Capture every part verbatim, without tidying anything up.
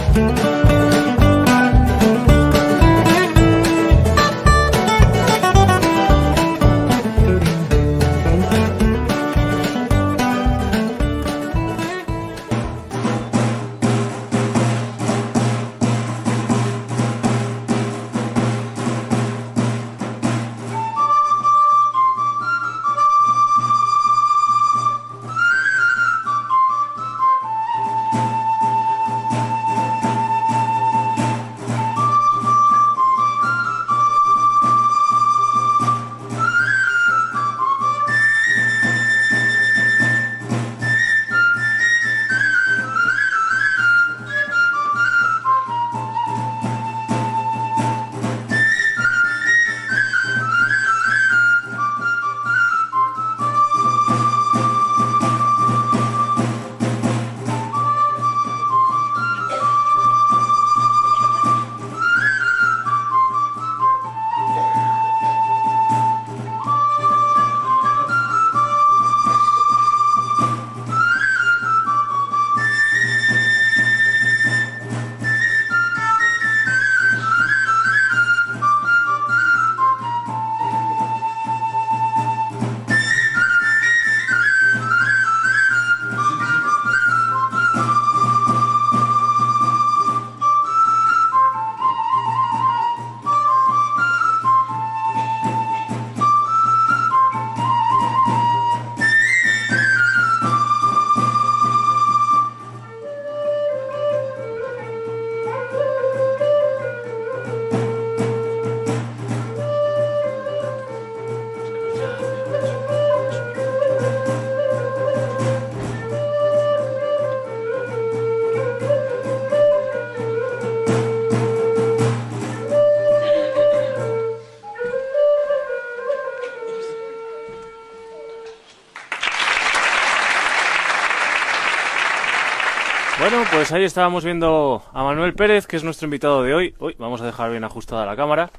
Bueno, pues ahí estábamos viendo a Manuel Pérez, que es nuestro invitado de hoy. Uy, vamos a dejar bien ajustada la cámara.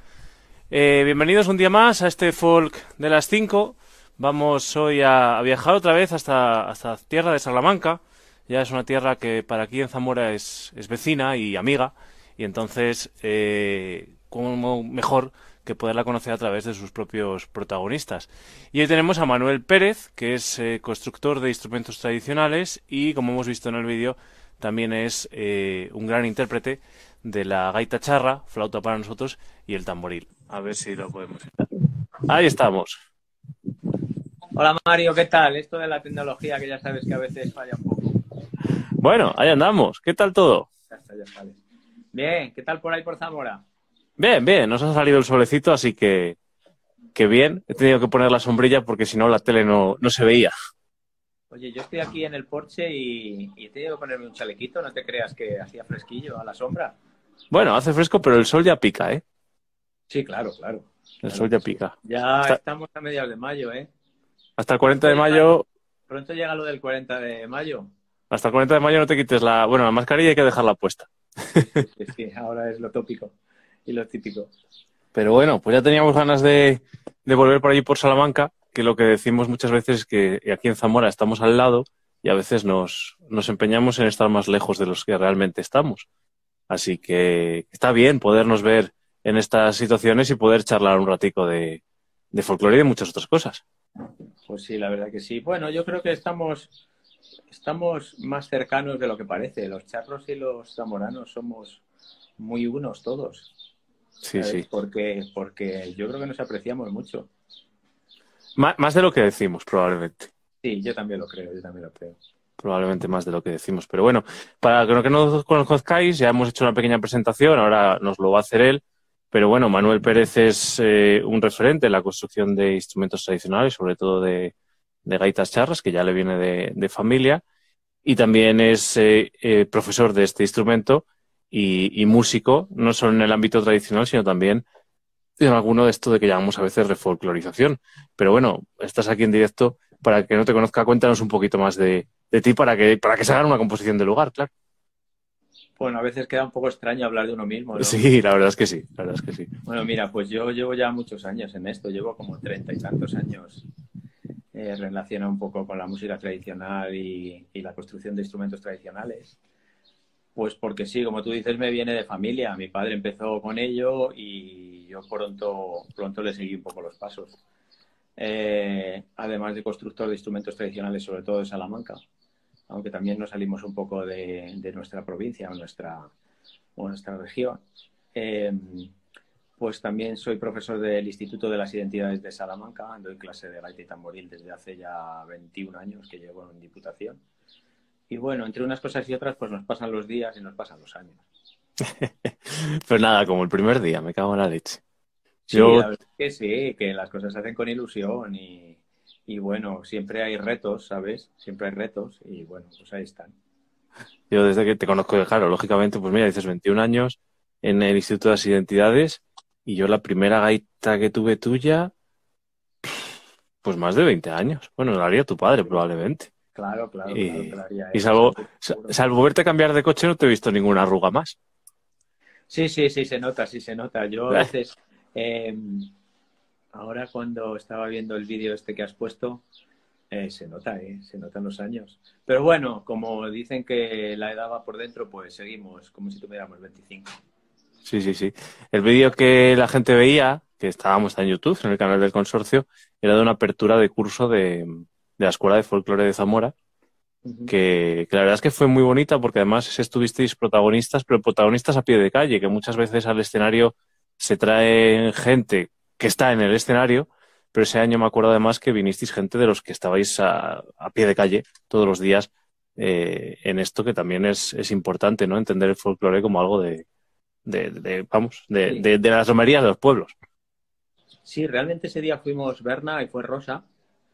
Eh, bienvenidos un día más a este folk de las cinco. Vamos hoy a, a viajar otra vez hasta, hasta tierra de Salamanca. Ya es una tierra que para aquí en Zamora es, es vecina y amiga. Y entonces, eh, cómo mejor que poderla conocer a través de sus propios protagonistas. Y hoy tenemos a Manuel Pérez, que es eh, constructor de instrumentos tradicionales y, como hemos visto en el vídeo, también es eh, un gran intérprete de la gaita charra, flauta para nosotros, y el tamboril. A ver si lo podemos ver. Ahí estamos. Hola Mario, ¿qué tal? Esto de la tecnología que ya sabes que a veces falla un poco. Bueno, ahí andamos. ¿Qué tal todo? Ya está, ya sale. Bien, ¿qué tal por ahí por Zamora? Bien, bien. Nos ha salido el solecito, así que, que bien. He tenido que poner la sombrilla porque si no la tele no, no se veía. Oye, yo estoy aquí en el porche y, y he tenido que ponerme un chalequito. No te creas que hacía fresquillo a la sombra. Bueno, hace fresco, pero el sol ya pica, ¿eh? Sí, claro, claro. El claro sol ya sí. pica. Ya Hasta, estamos a mediados de mayo, ¿eh? hasta el cuarenta de Pronto mayo... llega, pronto llega lo del cuarenta de mayo. Hasta el cuarenta de mayo no te quites la... Bueno, la mascarilla hay que dejarla puesta. Sí, sí, sí, sí. Ahora es lo tópico y lo típico. Pero bueno, pues ya teníamos ganas de, de volver por allí por Salamanca, que lo que decimos muchas veces es que aquí en Zamora estamos al lado y a veces nos, nos empeñamos en estar más lejos de los que realmente estamos. Así que está bien podernos ver en estas situaciones y poder charlar un ratico de, de folclore y de muchas otras cosas. Pues sí, la verdad que sí. Bueno, yo creo que estamos, estamos más cercanos de lo que parece. Los charros y los zamoranos somos muy unos todos. Sí, ¿Sabes? sí. Porque, porque yo creo que nos apreciamos mucho. Má, más de lo que decimos, probablemente. Sí, yo también lo creo, yo también lo creo. Probablemente más de lo que decimos. Pero bueno, para que no, que no os conozcáis, ya hemos hecho una pequeña presentación, ahora nos lo va a hacer él. Pero bueno, Manuel Pérez es eh, un referente en la construcción de instrumentos tradicionales, sobre todo de, de gaitas charras, que ya le viene de, de familia. Y también es eh, eh, profesor de este instrumento y, y músico, no solo en el ámbito tradicional, sino también en alguno de esto de que llamamos a veces refolclorización. Pero bueno, estás aquí en directo. Para que no te conozca, cuéntanos un poquito más de, de ti para que, para que se hagan una composición de lugar, claro. Bueno, a veces queda un poco extraño hablar de uno mismo, ¿no? Sí, la verdad es que sí, la verdad es que sí. Bueno, mira, pues yo llevo ya muchos años en esto, llevo como treinta y tantos años eh, relacionado un poco con la música tradicional y, y la construcción de instrumentos tradicionales. Pues porque sí, como tú dices, me viene de familia. Mi padre empezó con ello y yo pronto, pronto le seguí un poco los pasos. Eh, además de constructor de instrumentos tradicionales, sobre todo de Salamanca, aunque también nos salimos un poco de, de nuestra provincia o nuestra, o nuestra región. Eh, pues también soy profesor del Instituto de las Identidades de Salamanca, doy clase de gaita y tamboril desde hace ya veintiún años que llevo en Diputación. Y bueno, entre unas cosas y otras, pues nos pasan los días y nos pasan los años. Pues nada, como el primer día, me cago en la leche. Sí, Yo, la verdad es que sí, que las cosas se hacen con ilusión y, y bueno, siempre hay retos, ¿sabes? Siempre hay retos y bueno, pues ahí están. yo desde que te conozco, claro, lógicamente, pues mira, dices veintiún años en el Instituto de las Identidades y yo la primera gaita que tuve tuya, pues más de veinte años. Bueno, la haría tu padre probablemente. Claro, claro, claro, Y, claro, ya y es, salvo, seguro, sa- seguro. salvo verte cambiar de coche, no te he visto ninguna arruga más. Sí, sí, sí, se nota, sí se nota. Yo a veces, eh, ahora cuando estaba viendo el vídeo este que has puesto, eh, se nota, eh, se notan los años. Pero bueno, como dicen que la edad va por dentro, pues seguimos como si tuviéramos veinticinco. Sí, sí, sí. El vídeo que la gente veía, que estábamos en YouTube, en el canal del consorcio, era de una apertura de curso de, de la Escuela de Folclore de Zamora, Ujú. que, que la verdad es que fue muy bonita porque además estuvisteis protagonistas, pero protagonistas a pie de calle, que muchas veces al escenario se trae gente que está en el escenario, pero ese año me acuerdo además que vinisteis gente de los que estabais a, a pie de calle todos los días eh, en esto que también es, es importante, ¿no? Entender el folclore como algo de, de, de, vamos, de, Sí. de, de las romerías de los pueblos. Sí, realmente ese día fuimos Berna y fue Rosa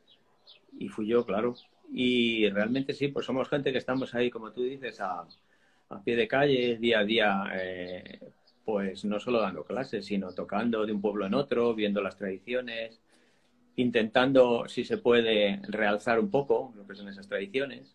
y fui yo, claro. Y realmente sí, pues somos gente que estamos ahí, como tú dices, a, a pie de calle, día a día, eh, pues no solo dando clases, sino tocando de un pueblo en otro, viendo las tradiciones, intentando, si se puede, realzar un poco lo que son esas tradiciones.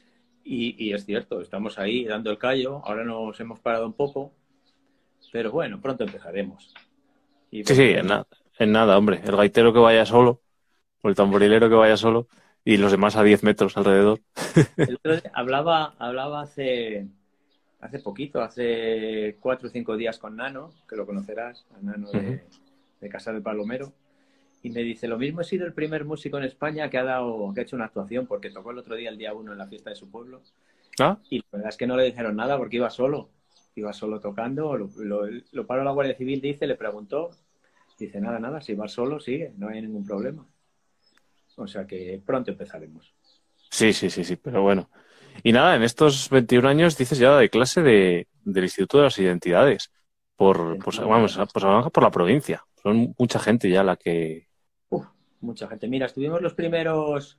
Y, y es cierto, estamos ahí dando el callo, ahora nos hemos parado un poco, pero bueno, pronto empezaremos y Sí, sí, en, volveremos. na- en nada, hombre. El gaitero que vaya solo, o el tamborilero que vaya solo, y los demás a diez metros alrededor. El otro día hablaba, hablaba hace, hace poquito, hace cuatro o cinco días con Nano, que lo conocerás, a Nano Ujú. de, de Casa del Palomero, y me dice, lo mismo he sido el primer músico en España que ha dado, que ha hecho una actuación, porque tocó el otro día, el día uno, en la fiesta de su pueblo, Ah, y la verdad es que no le dijeron nada porque iba solo, iba solo tocando, lo, lo, lo paró la Guardia Civil, dice, le preguntó, dice, nada, nada, si vas solo, sigue, no hay ningún problema. O sea que pronto empezaremos. sí, sí, sí, sí, pero bueno. Y nada, en estos veintiún años dices ya de clase de, del Instituto de las Identidades, por, pues, vamos, pues, vamos por la provincia. Son mucha gente ya la que... Uf, mucha gente. Mira, estuvimos los primeros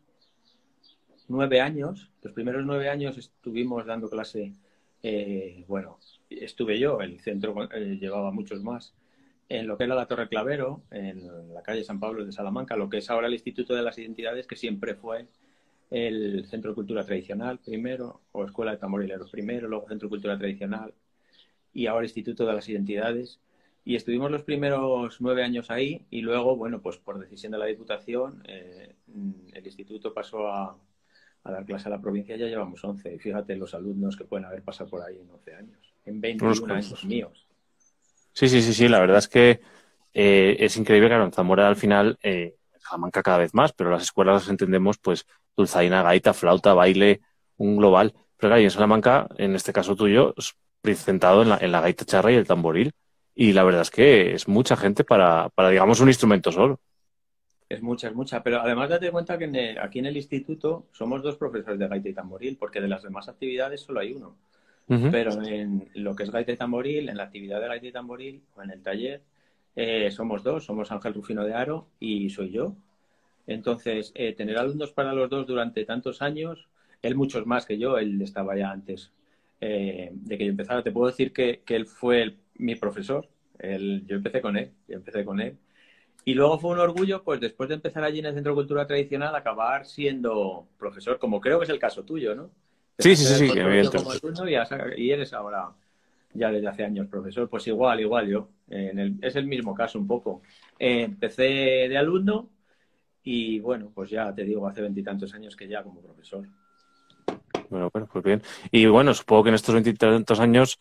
nueve años, los primeros nueve años estuvimos dando clase, eh, bueno, estuve yo, el centro eh, llevaba muchos más, en lo que era la Torre Clavero, en la calle San Pablo de Salamanca, lo que es ahora el Instituto de las Identidades, que siempre fue el Centro de Cultura Tradicional primero, o Escuela de Tamborileros primero, luego Centro de Cultura Tradicional y ahora Instituto de las Identidades. Y estuvimos los primeros nueve años ahí y luego, bueno, pues por decisión de la Diputación, eh, el instituto pasó a, a dar clase a la provincia, ya llevamos once. Y fíjate los alumnos que pueden haber pasado por ahí en once años, en Unos veintiún años cuantos. míos. Sí, sí, sí, sí, la verdad es que eh, es increíble, claro, en Zamora al final, eh, Salamanca cada vez más, pero las escuelas las entendemos, pues, dulzaina, gaita, flauta, baile, un global. Pero claro, y en Salamanca, en este caso tuyo, es centrado en la, en la gaita charra y el tamboril. Y la verdad es que es mucha gente para, para digamos, un instrumento solo. Es mucha, es mucha. Pero además date cuenta que en el- aquí en el instituto somos dos profesores de gaita y tamboril, porque de las demás actividades solo hay uno. Ujú. Pero en lo que es gaita y tamboril, en la actividad de gaita y tamboril, o en el taller, eh, somos dos, somos Ángel Rufino de Aro y soy yo. Entonces, eh, tener alumnos para los dos durante tantos años, él muchos más que yo, él estaba ya antes eh, de que yo empezara. Te puedo decir que, que él fue el- mi profesor, él, yo empecé con él, yo empecé con él. Y luego fue un orgullo, pues después de empezar allí en el Centro de Cultura Tradicional, acabar siendo profesor, como creo que es el caso tuyo, ¿no? Sí, sí, Empezaste en sí, el sí, consorcio como evidentemente. alumno y, has- y eres ahora ya desde hace años profesor. Pues igual, igual yo. Eh, en el- es el mismo caso un poco. Eh, empecé de alumno y bueno, pues ya te digo, hace veintitantos años que ya como profesor. Bueno, bueno, pues bien. Y bueno, supongo que en estos veintitantos años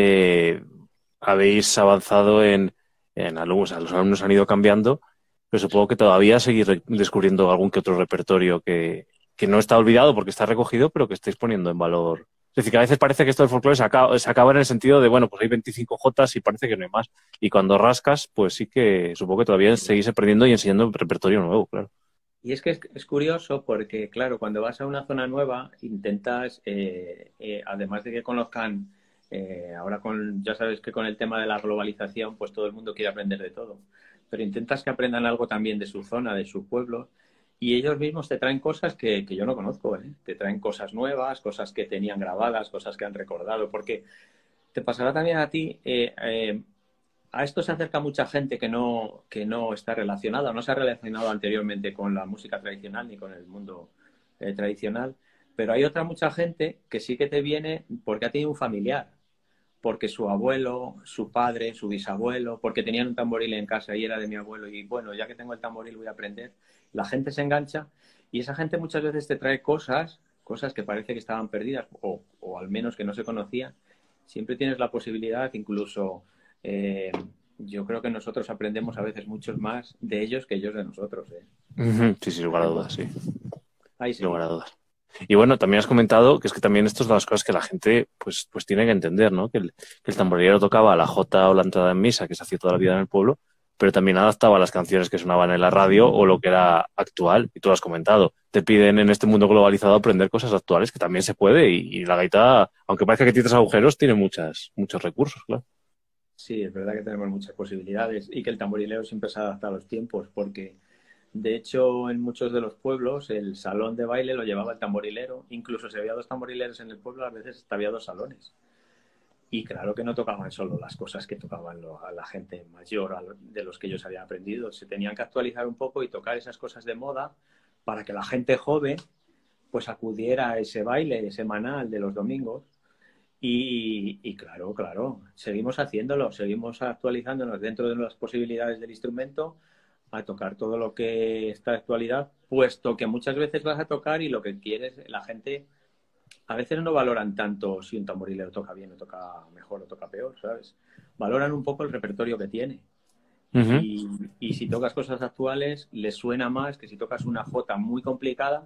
eh, habéis avanzado en, en alumnos, o sea, los alumnos han ido cambiando, pero supongo que todavía seguís re- descubriendo algún que otro repertorio que, que no está olvidado porque está recogido, pero que estáis poniendo en valor. Es decir, que a veces parece que esto del folclore se acaba, se acaba en el sentido de, bueno, pues hay veinticinco jotas y parece que no hay más. Y cuando rascas, pues sí que supongo que todavía seguís aprendiendo y enseñando repertorio nuevo, claro. Y es que es, es curioso porque, claro, cuando vas a una zona nueva, intentas, eh, eh, además de que conozcan, eh, ahora con, ya sabes que con el tema de la globalización, pues todo el mundo quiere aprender de todo, pero intentas que aprendan algo también de su zona, de su pueblo, y ellos mismos te traen cosas que, que yo no conozco, ¿eh? Te traen cosas nuevas, cosas que tenían grabadas, cosas que han recordado, porque te pasará también a ti, eh, eh, a esto se acerca mucha gente que no, que no está relacionada, no se ha relacionado anteriormente con la música tradicional ni con el mundo eh, tradicional, pero hay otra mucha gente que sí que te viene porque ha tenido un familiar, porque su abuelo, su padre, su bisabuelo, porque tenían un tamboril en casa y era de mi abuelo y bueno, ya que tengo el tamboril voy a aprender. La gente se engancha y esa gente muchas veces te trae cosas, cosas que parece que estaban perdidas o, o al menos que no se conocían. Siempre tienes la posibilidad, incluso eh, yo creo que nosotros aprendemos a veces muchos más de ellos que ellos de nosotros. ¿Eh? Ujú. Sí, sin lugar a dudas, sí. Ahí Sin lugar a seguimos. dudas. Y bueno, también has comentado que es que también esto es de las cosas que la gente pues, pues tiene que entender, ¿no? Que el, que el tamborilero tocaba la jota o la entrada en misa, que se hacía toda la vida en el pueblo, pero también adaptaba las canciones que sonaban en la radio o lo que era actual. Y tú lo has comentado. Te piden en este mundo globalizado aprender cosas actuales, que también se puede. Y, y la gaita, aunque parezca que tiene agujeros, tiene muchas, muchos recursos, claro. Sí, es verdad que tenemos muchas posibilidades y que el tamborilero siempre se adapta a los tiempos, porque de hecho en muchos de los pueblos el salón de baile lo llevaba el tamborilero, incluso si había dos tamborileros en el pueblo, a veces hasta había dos salones. Y claro que no tocaban solo las cosas que tocaban lo, a la gente mayor, a lo, de los que ellos habían aprendido, se tenían que actualizar un poco y tocar esas cosas de moda para que la gente joven pues acudiera a ese baile semanal de los domingos. Y, y, claro, claro, seguimos haciéndolo, seguimos actualizándonos dentro de las posibilidades del instrumento a tocar todo lo que está de actualidad, puesto que muchas veces vas a tocar y lo que quieres, la gente a veces no valoran tanto si un tamborilero toca bien o toca mejor o toca peor, ¿sabes? Valoran un poco el repertorio que tiene. Ujú. Y, y si tocas cosas actuales, les suena más que si tocas una jota muy complicada,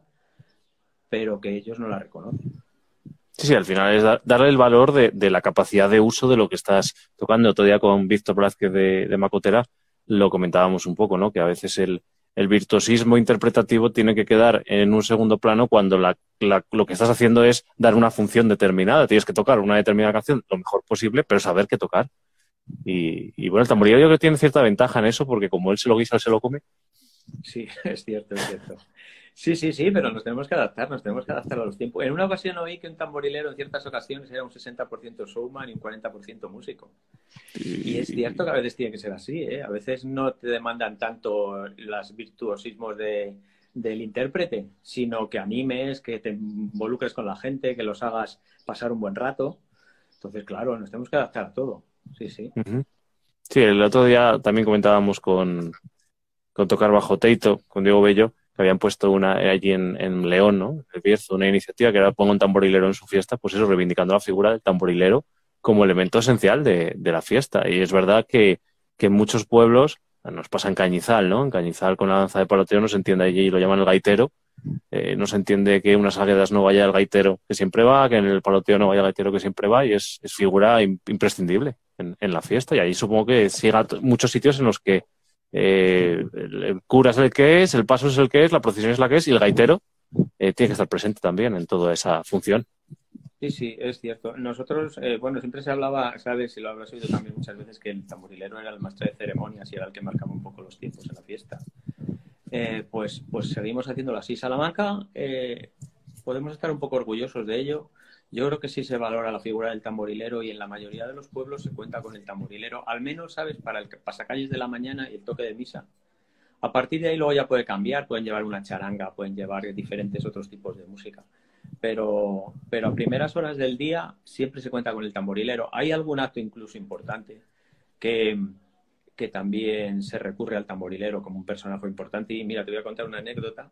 pero que ellos no la reconocen. Sí, sí, al final es da- darle el valor de, de la capacidad de uso de lo que estás tocando. Otro día con Víctor Blázquez de, de Macotera lo comentábamos un poco, ¿no? Que a veces el, el virtuosismo interpretativo tiene que quedar en un segundo plano cuando la- la- lo que estás haciendo es dar una función determinada. Tienes que tocar una determinada canción lo mejor posible, pero saber qué tocar. Y, y bueno, el tamborilero yo creo que tiene cierta ventaja en eso, porque como él se lo guisa, él se lo come. Sí, es cierto, es cierto. Sí, sí, sí, pero nos tenemos que adaptar, nos tenemos que adaptar a los tiempos. En una ocasión oí que un tamborilero en ciertas ocasiones era un sesenta por ciento showman y un cuarenta por ciento músico. Y es cierto que a veces tiene que ser así, ¿eh? A veces no te demandan tanto los virtuosismos de, del intérprete, sino que animes, que te involucres con la gente, que los hagas pasar un buen rato. Entonces, claro, nos tenemos que adaptar a todo. Sí, sí. Ujú. Sí, el otro día también comentábamos con, con Tocar Bajo Teito, con Diego Bello, que habían puesto una eh, allí en, en León, ¿no? En el Bierzo, una iniciativa que era ponga un tamborilero en su fiesta, pues eso, reivindicando la figura del tamborilero como elemento esencial de, de la fiesta. Y es verdad que, que en muchos pueblos, nos pasa en Cañizal, ¿no? En Cañizal con la danza de paloteo no se entiende allí, lo llaman el gaitero. Eh, no se entiende que en unas águedas no vaya el gaitero que siempre va, que en el paloteo no vaya el gaitero que siempre va, y es, es figura im- imprescindible en, en la fiesta. Y ahí supongo que siga t- muchos sitios en los que eh, el, el cura es el que es, el paso es el que es, la procesión es la que es, y el gaitero eh, tiene que estar presente también en toda esa función. Sí, sí, es cierto. Nosotros, eh, bueno, siempre se hablaba, sabes, y lo habrás oído también muchas veces, que el tamborilero era el maestro de ceremonias y era el que marcaba un poco los tiempos en la fiesta. Eh, pues, pues seguimos haciéndolo así. Salamanca, eh, podemos estar un poco orgullosos de ello. Yo creo que sí se valora la figura del tamborilero y en la mayoría de los pueblos se cuenta con el tamborilero, al menos, ¿sabes?, para el pasacalles de la mañana y el toque de misa. A partir de ahí luego ya puede cambiar, pueden llevar una charanga, pueden llevar diferentes otros tipos de música. Pero, pero a primeras horas del día siempre se cuenta con el tamborilero. Hay algún acto incluso importante que, que también se recurre al tamborilero como un personaje importante. Y mira, te voy a contar una anécdota.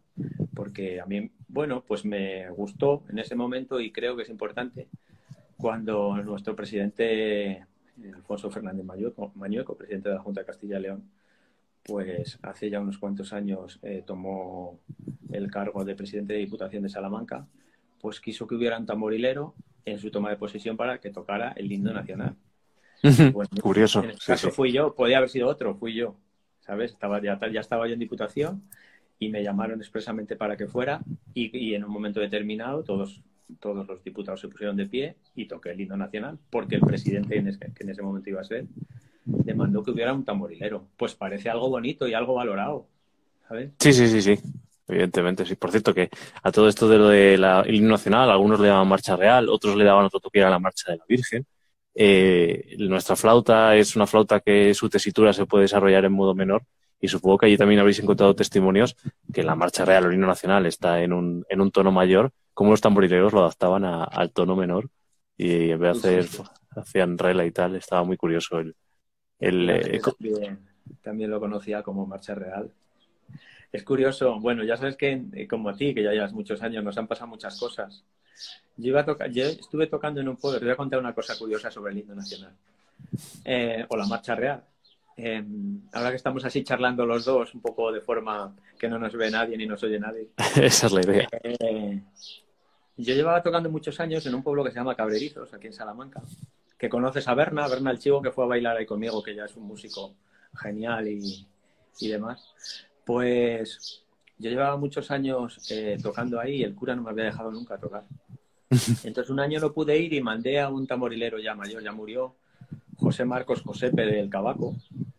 porque a mí, bueno, pues me gustó en ese momento y creo que es importante cuando nuestro presidente, Alfonso Fernández Mañueco, Mañueco, presidente de la Junta de Castilla y León, pues hace ya unos cuantos años eh, tomó el cargo de presidente de Diputación de Salamanca, pues quiso que hubiera un tamborilero en su toma de posesión para que tocara el himno nacional. Pues, curioso. En este caso sí, sí. fui yo, podía haber sido otro, fui yo, ¿sabes? Estaba, ya, ya estaba yo en Diputación y me llamaron expresamente para que fuera y, y en un momento determinado todos, todos los diputados se pusieron de pie y toqué el himno nacional porque el presidente, en ese, que en ese momento iba a ser, demandó que hubiera un tamborilero. Pues parece algo bonito y algo valorado, ¿sabes? Sí, sí, sí, sí. Evidentemente, sí. Por cierto, que a todo esto de lo del de himno nacional, algunos le llaman marcha real, otros le daban otro toque a la marcha de la Virgen. Eh, nuestra flauta es una flauta que su tesitura se puede desarrollar en modo menor y supongo que allí también habréis encontrado testimonios que la marcha real o el himno nacional está en un, en un tono mayor, como los tamborileros lo adaptaban a, al tono menor y en vez de hacer, sí, sí. hacían rela y tal. Estaba muy curioso el... el eh, también, también lo conocía como marcha real. Es curioso, bueno, ya sabes que como a ti, que ya llevas muchos años, nos han pasado muchas cosas. Yo, iba a tocar, yo estuve tocando en un pueblo, te voy a contar una cosa curiosa sobre el himno nacional, eh, o la marcha real. Eh, ahora que estamos así charlando los dos, un poco de forma que no nos ve nadie ni nos oye nadie. Esa es la idea. Eh, yo llevaba tocando muchos años en un pueblo que se llama Cabrerizos, aquí en Salamanca, que conoces a Berna, Berna el Chivo, que fue a bailar ahí conmigo, que ya es un músico genial y, y demás. Pues yo llevaba muchos años eh, tocando ahí y el cura no me había dejado nunca tocar. Entonces un año no pude ir y mandé a un tamborilero ya mayor, ya murió, José Marcos Josepe del Cabaco.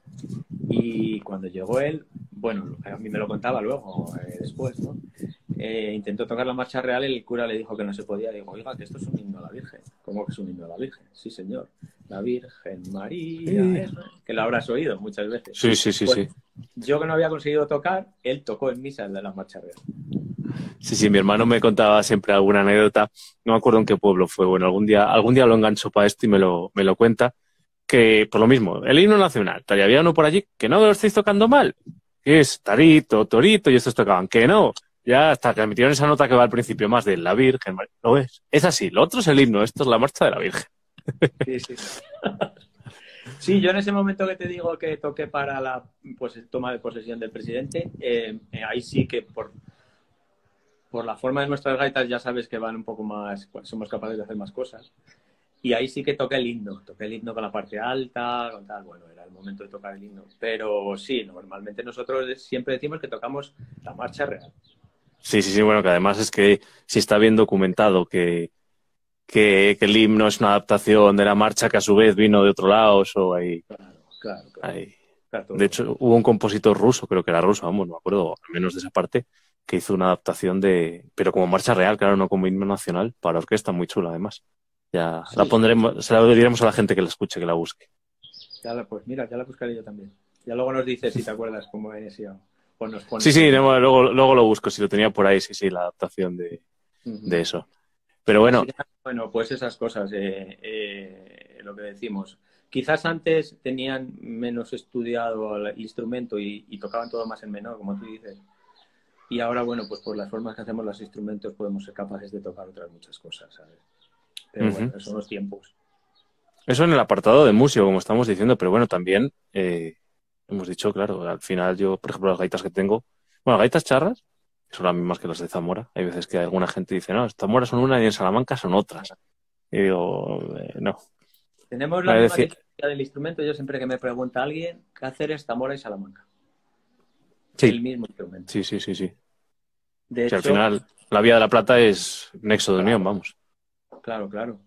Y cuando llegó él, bueno, a mí me lo contaba luego, eh, después, ¿no? Eh, intentó tocar la marcha real y el cura le dijo que no se podía. Digo, oiga, que esto es un himno a la Virgen. ¿Cómo que es un himno a la Virgen? Sí, señor. La Virgen María, sí. Que lo habrás oído muchas veces. Sí, sí, sí, pues, sí. Yo que no había conseguido tocar, él tocó en misa el de la marcha real. Sí, sí, mi hermano me contaba siempre alguna anécdota, no me acuerdo en qué pueblo fue, bueno, algún día, algún día lo engancho para esto y me lo, me lo cuenta, que por lo mismo, el himno nacional, tal, y había uno por allí que no lo estáis tocando mal, que es tarito, torito, y estos tocaban, que no, ya hasta que metieron esa nota que va al principio más de la Virgen, ¿lo ves? Es así, lo otro es el himno, esto es la marcha de la Virgen. Sí, sí. Sí, yo en ese momento que te digo que toqué para la pues, toma de posesión del presidente, eh, ahí sí que por, por la forma de nuestras gaitas ya sabes que van un poco más, pues, somos capaces de hacer más cosas. Y ahí sí que toqué el himno, toqué el himno con la parte alta, con tal, bueno, era el momento de tocar el himno. Pero sí, normalmente nosotros siempre decimos que tocamos la marcha real. Sí, sí, sí, bueno, que además es que si está bien documentado que Que, que el himno es una adaptación de la marcha que a su vez vino de otro lado, o ahí, claro, claro, claro. ahí. Claro, de hecho, hubo un compositor ruso, creo que era ruso, vamos, no me acuerdo, al menos de esa parte, que hizo una adaptación de, pero como marcha real, claro, no como himno nacional, para orquesta, muy chula además. Ya sí, la pondremos, se la diremos a la gente que la escuche, que la busque. Ya la, pues mira, ya la buscaré yo también. Ya luego nos dices si te acuerdas cómo es o, o nos pones. Sí, sí, luego, luego lo busco, si lo tenía por ahí, sí, sí, la adaptación de, uh-huh. de eso. Pero bueno. Bueno, pues esas cosas, eh, eh, lo que decimos. Quizás antes tenían menos estudiado el instrumento y, y tocaban todo más en menor, como tú dices. Y ahora, bueno, pues por las formas que hacemos los instrumentos podemos ser capaces de tocar otras muchas cosas, ¿sabes? Pero uh-huh. bueno, esos son los tiempos. Eso en el apartado de músico, como estamos diciendo, pero bueno, también eh, hemos dicho, claro, al final yo, por ejemplo, las gaitas que tengo, bueno, gaitas charras, son las mismas que las de Zamora. Hay veces que alguna gente dice, no, Zamora son una y en Salamanca son otras. Y digo, eh, no. Tenemos la misma decir... del instrumento. Yo siempre que me pregunta a alguien, ¿qué hacer es Zamora y Salamanca? Sí. El mismo instrumento. Sí, sí, sí, sí. De o sea, hecho, al final, la Vía de la Plata es nexo de claro, unión, vamos. Claro, claro.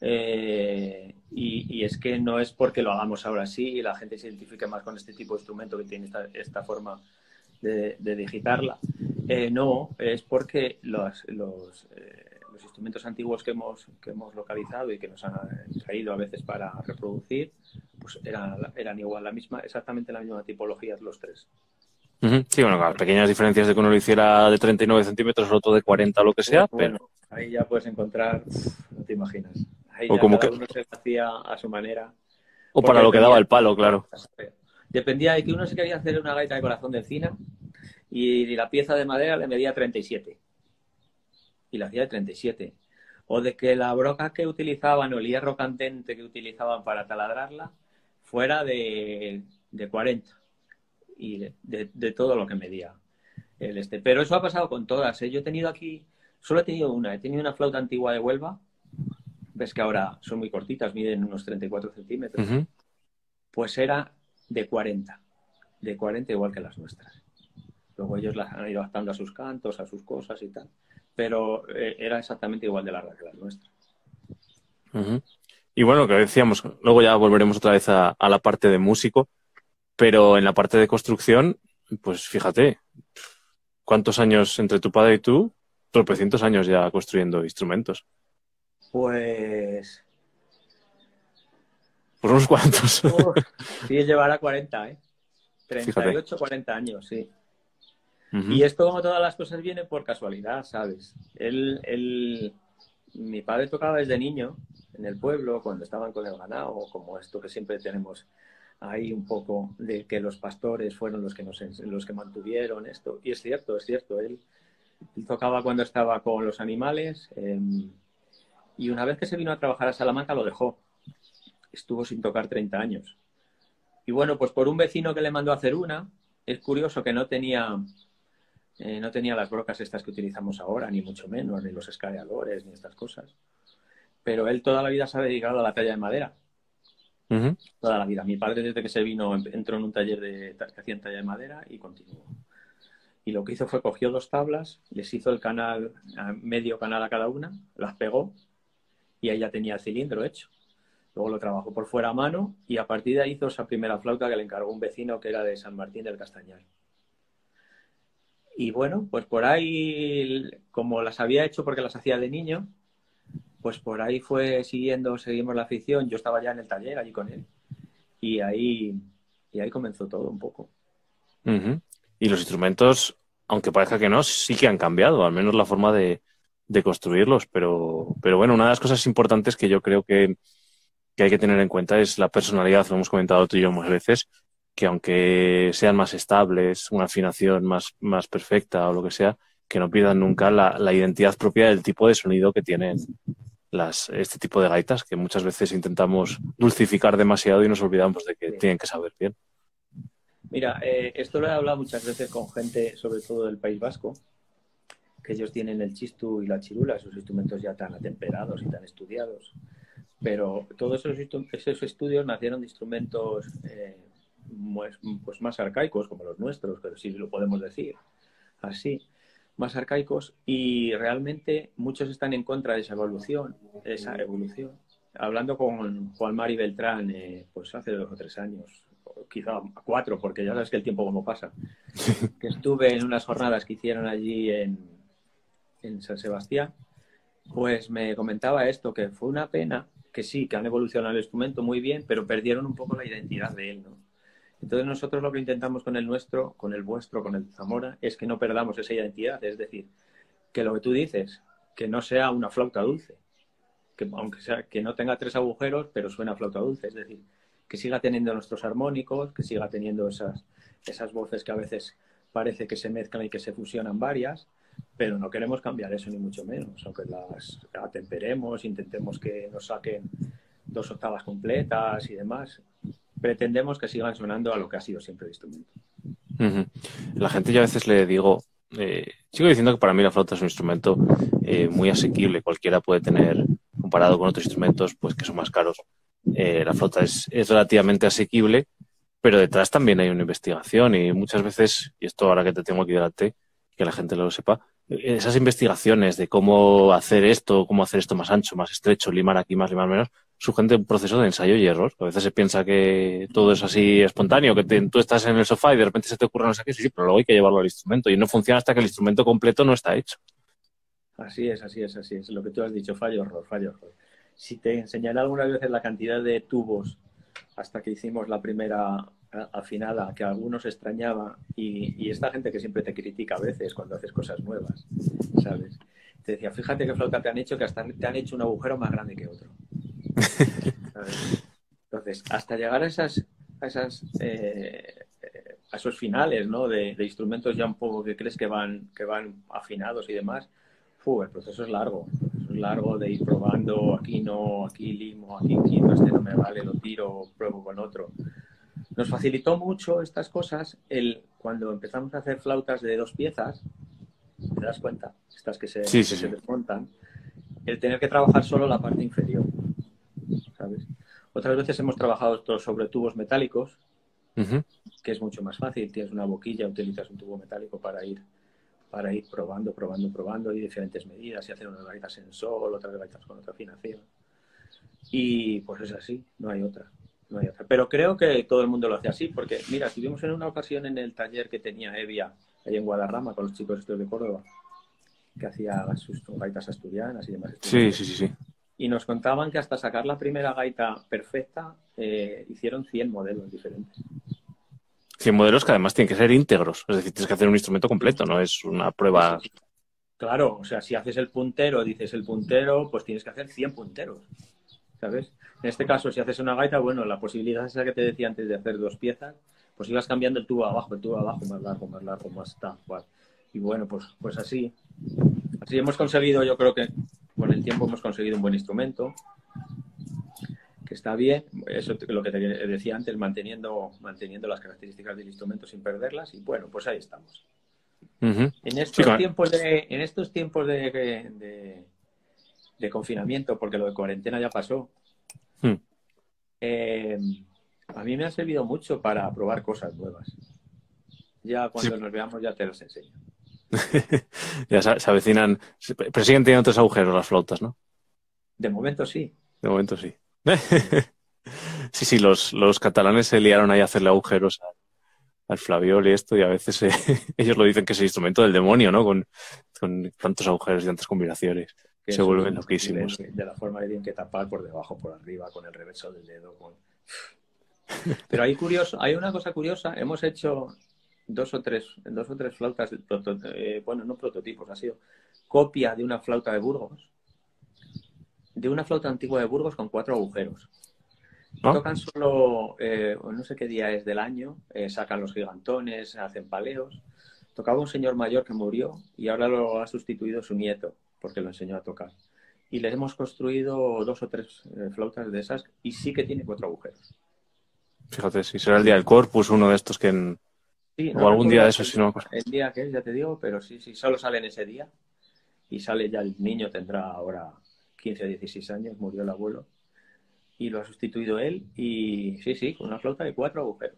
Eh, y, y es que no es porque lo hagamos ahora sí y la gente se identifique más con este tipo de instrumento que tiene esta, esta forma de, de digitarla. Eh, no, es porque los, los, eh, los instrumentos antiguos que hemos, que hemos localizado y que nos han traído a veces para reproducir, pues eran, eran igual, la misma, exactamente la misma tipología los tres. Uh-huh. Sí, bueno, con pequeñas diferencias de que uno lo hiciera de treinta y nueve centímetros, el otro de cuarenta o lo que sea, bueno, pero... Ahí ya puedes encontrar, no te imaginas. Ahí o ya como cada que... uno se hacía a su manera. O para lo que daba el palo, claro. Dependía de que uno se quería hacer una gaita de corazón de encina y la pieza de madera le medía treinta y siete. Y la hacía de treinta y siete. O de que la broca que utilizaban o el hierro candente que utilizaban para taladrarla fuera de, de cuarenta. Y de, de, de todo lo que medía el este. Pero eso ha pasado con todas, ¿eh? Yo he tenido aquí, solo he tenido una, he tenido una flauta antigua de Huelva. Ves que ahora son muy cortitas, miden unos treinta y cuatro centímetros. Uh-huh. Pues era de cuarenta. De cuarenta igual que las nuestras. Luego ellos las han ido adaptando a sus cantos, a sus cosas y tal. Pero eh, era exactamente igual de larga que las nuestras. Uh-huh. Y bueno, lo que decíamos, luego ya volveremos otra vez a, a la parte de músico, pero en la parte de construcción, pues fíjate, ¿cuántos años entre tu padre y tú? Tropecientos años ya construyendo instrumentos. Pues... Pues unos cuantos. Uf, sí, llevará cuarenta, ¿eh? treinta y ocho, Fíjate. cuarenta años, sí. Uh-huh. Y esto, como todas las cosas, viene por casualidad, ¿sabes? Él, él, mi padre tocaba desde niño en el pueblo, cuando estaban con el ganado, como esto que siempre tenemos ahí un poco de que los pastores fueron los que, nos, los que mantuvieron esto. Y es cierto, es cierto. Él, él tocaba cuando estaba con los animales eh, y una vez que se vino a trabajar a Salamanca lo dejó. Estuvo sin tocar treinta años. Y bueno, pues por un vecino que le mandó a hacer una, es curioso que no tenía... Eh, no tenía las brocas estas que utilizamos ahora, ni mucho menos, ni los escaladores, ni estas cosas. Pero él toda la vida se ha dedicado a la talla de madera. Uh-huh. Toda la vida. Mi padre, desde que se vino, entró en un taller de, que hacían talla de madera y continuó. Y lo que hizo fue cogió dos tablas, les hizo el canal, medio canal a cada una, las pegó y ahí ya tenía el cilindro hecho. Luego lo trabajó por fuera a mano y a partir de ahí hizo esa primera flauta que le encargó un vecino que era de San Martín del Castañar. Y bueno, pues por ahí, como las había hecho porque las hacía de niño, pues por ahí fue siguiendo, seguimos la afición. Yo estaba ya en el taller allí con él. Y ahí, y ahí comenzó todo un poco. Uh-huh. Y los instrumentos, aunque parezca que no, sí que han cambiado, al menos la forma de, de construirlos. Pero, pero bueno, una de las cosas importantes que yo creo que, que hay que tener en cuenta es la personalidad. Lo hemos comentado tú y yo muchas veces, que aunque sean más estables, una afinación más, más perfecta o lo que sea, que no pierdan nunca la, la identidad propia del tipo de sonido que tienen las, este tipo de gaitas, que muchas veces intentamos dulcificar demasiado y nos olvidamos de que Sí. tienen que saber bien. Mira, eh, esto lo he hablado muchas veces con gente, sobre todo del País Vasco, que ellos tienen el chistu y la chirula, esos instrumentos ya tan atemperados y tan estudiados. Pero todos esos, esos estudios nacieron de instrumentos... Eh, Pues, pues más arcaicos, como los nuestros, pero sí lo podemos decir así, más arcaicos, y realmente muchos están en contra de esa evolución, de esa evolución. Hablando con Juan Mari Beltrán, eh, pues hace dos o tres años, o quizá cuatro, porque ya sabes que el tiempo como pasa, que estuve en unas jornadas que hicieron allí en, en San Sebastián, pues me comentaba esto, que fue una pena, que sí, que han evolucionado el instrumento muy bien, pero perdieron un poco la identidad de él, ¿no? Entonces nosotros lo que intentamos con el nuestro, con el vuestro, con el Zamora, es que no perdamos esa identidad. Es decir, que lo que tú dices, que no sea una flauta dulce, que aunque sea que no tenga tres agujeros, pero suena flauta dulce. Es decir, que siga teniendo nuestros armónicos, que siga teniendo esas, esas voces que a veces parece que se mezclan y que se fusionan varias, pero no queremos cambiar eso ni mucho menos. Aunque las atemperemos, intentemos que nos saquen dos octavas completas y demás, pretendemos que sigan sonando a lo que ha sido siempre el instrumento. Uh-huh. La gente yo a veces le digo, eh, sigo diciendo que para mí la flauta es un instrumento eh, muy asequible, cualquiera puede tener, comparado con otros instrumentos pues que son más caros. Eh, la flauta es, es relativamente asequible, pero detrás también hay una investigación y muchas veces, y esto ahora que te tengo aquí delante, que la gente lo sepa, esas investigaciones de cómo hacer esto, cómo hacer esto más ancho, más estrecho, limar aquí más, limar menos, surgen de un proceso de ensayo y error. A veces se piensa que todo es así espontáneo, que te, tú estás en el sofá y de repente se te ocurre no sé qué, sí, sí, pero luego hay que llevarlo al instrumento y no funciona hasta que el instrumento completo no está hecho. Así es, así es, así es. Lo que tú has dicho, fallo, error, fallo, error. Si te enseñaré algunas veces la cantidad de tubos hasta que hicimos la primera afinada, que a algunos extrañaba, y, y esta gente que siempre te critica a veces cuando haces cosas nuevas, ¿sabes? Te decía, fíjate qué flauta te han hecho, que hasta te han hecho un agujero más grande que otro. ¿Sabes? Entonces, hasta llegar a esas, a esas eh, a esos finales, ¿no? De, de instrumentos ya un poco que crees que van, que van afinados y demás, uf, el proceso es largo. Es largo de ir probando, aquí no, aquí limo, aquí quito, este no me vale, lo tiro, pruebo con otro. Nos facilitó mucho estas cosas el, cuando empezamos a hacer flautas de dos piezas, ¿te das cuenta? Estas que se, Sí, que sí, se sí. desmontan, el tener que trabajar solo la parte inferior, ¿sabes? Otras veces hemos trabajado sobre tubos metálicos, Uh-huh. que es mucho más fácil. Tienes una boquilla, utilizas un tubo metálico para ir, para ir probando, probando, probando, y diferentes medidas, y hacer unas gaitas en sol, otras gaitas con otra afinación. Y pues es así, no hay otra. No hay otra. Pero creo que todo el mundo lo hace así, porque mira, estuvimos en una ocasión en el taller que tenía Evia, ahí en Guadarrama, con los chicos estos de Córdoba, que hacía sus gaitas asturianas y demás. Sí, sí, sí, sí. Y nos contaban que hasta sacar la primera gaita perfecta eh, hicieron cien modelos diferentes. cien modelos que además tienen que ser íntegros, es decir, tienes que hacer un instrumento completo, no es una prueba. Sí, sí, sí. Claro, o sea, si haces el puntero, dices el puntero, pues tienes que hacer cien punteros, ¿sabes? En este caso, si haces una gaita, bueno, la posibilidad esa que te decía antes de hacer dos piezas, pues ibas cambiando el tubo abajo, el tubo abajo, más largo, más largo, más tal, cual. Y bueno, pues, pues así. Así hemos conseguido, yo creo que con el tiempo hemos conseguido un buen instrumento, que está bien, eso es lo que te decía antes, manteniendo, manteniendo las características del instrumento sin perderlas, y bueno, pues ahí estamos. Uh-huh. En estos Sí, claro. tiempos de, en estos tiempos de, de, de confinamiento, porque lo de cuarentena ya pasó, Hmm. eh, a mí me ha servido mucho para probar cosas nuevas. Ya cuando Sí. nos veamos ya te los enseño. Ya se, se avecinan, se- pero siguen teniendo tres agujeros las flautas, ¿no? De momento sí. De momento sí. Sí, sí, los, los catalanes se liaron ahí a hacerle agujeros al, al flaviol y esto, y a veces eh, ellos lo dicen que es el instrumento del demonio, ¿no? Con, con tantos agujeros y tantas combinaciones. Que Se eso es vuelven increíble, loquísimos. de la forma que tienen que tapar por debajo, por arriba, con el reverso del dedo. Con... Pero hay curioso, hay una cosa curiosa. Hemos hecho dos o tres, dos o tres flautas, proto, eh, bueno, no prototipos, ha sido copia de una flauta de Burgos, de una flauta antigua de Burgos con cuatro agujeros. ¿No? Tocan solo, eh, no sé qué día es del año, eh, sacan los gigantones, hacen paleos. Tocaba un señor mayor que murió y ahora lo ha sustituido su nieto, porque lo enseñó a tocar. Y les hemos construido dos o tres eh, flautas de esas y sí que tiene cuatro agujeros. Fíjate, si será el día del Corpus, uno de estos que en... Sí, o no algún día recuerdo de esos, el, si no me acuerdo. el día que es, ya te digo, pero sí, sí, solo sale en ese día. Y sale ya el niño, tendrá ahora quince o dieciséis años, murió el abuelo. Y lo ha sustituido él y sí, sí, con una flauta de cuatro agujeros.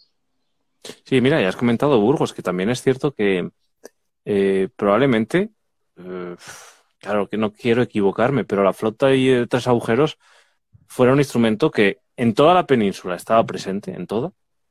Sí, mira, ya has comentado Burgos, que también es cierto que eh, probablemente, eh, claro que no quiero equivocarme, pero la flauta de tres agujeros fuera un instrumento que en toda la península estaba presente, en toda,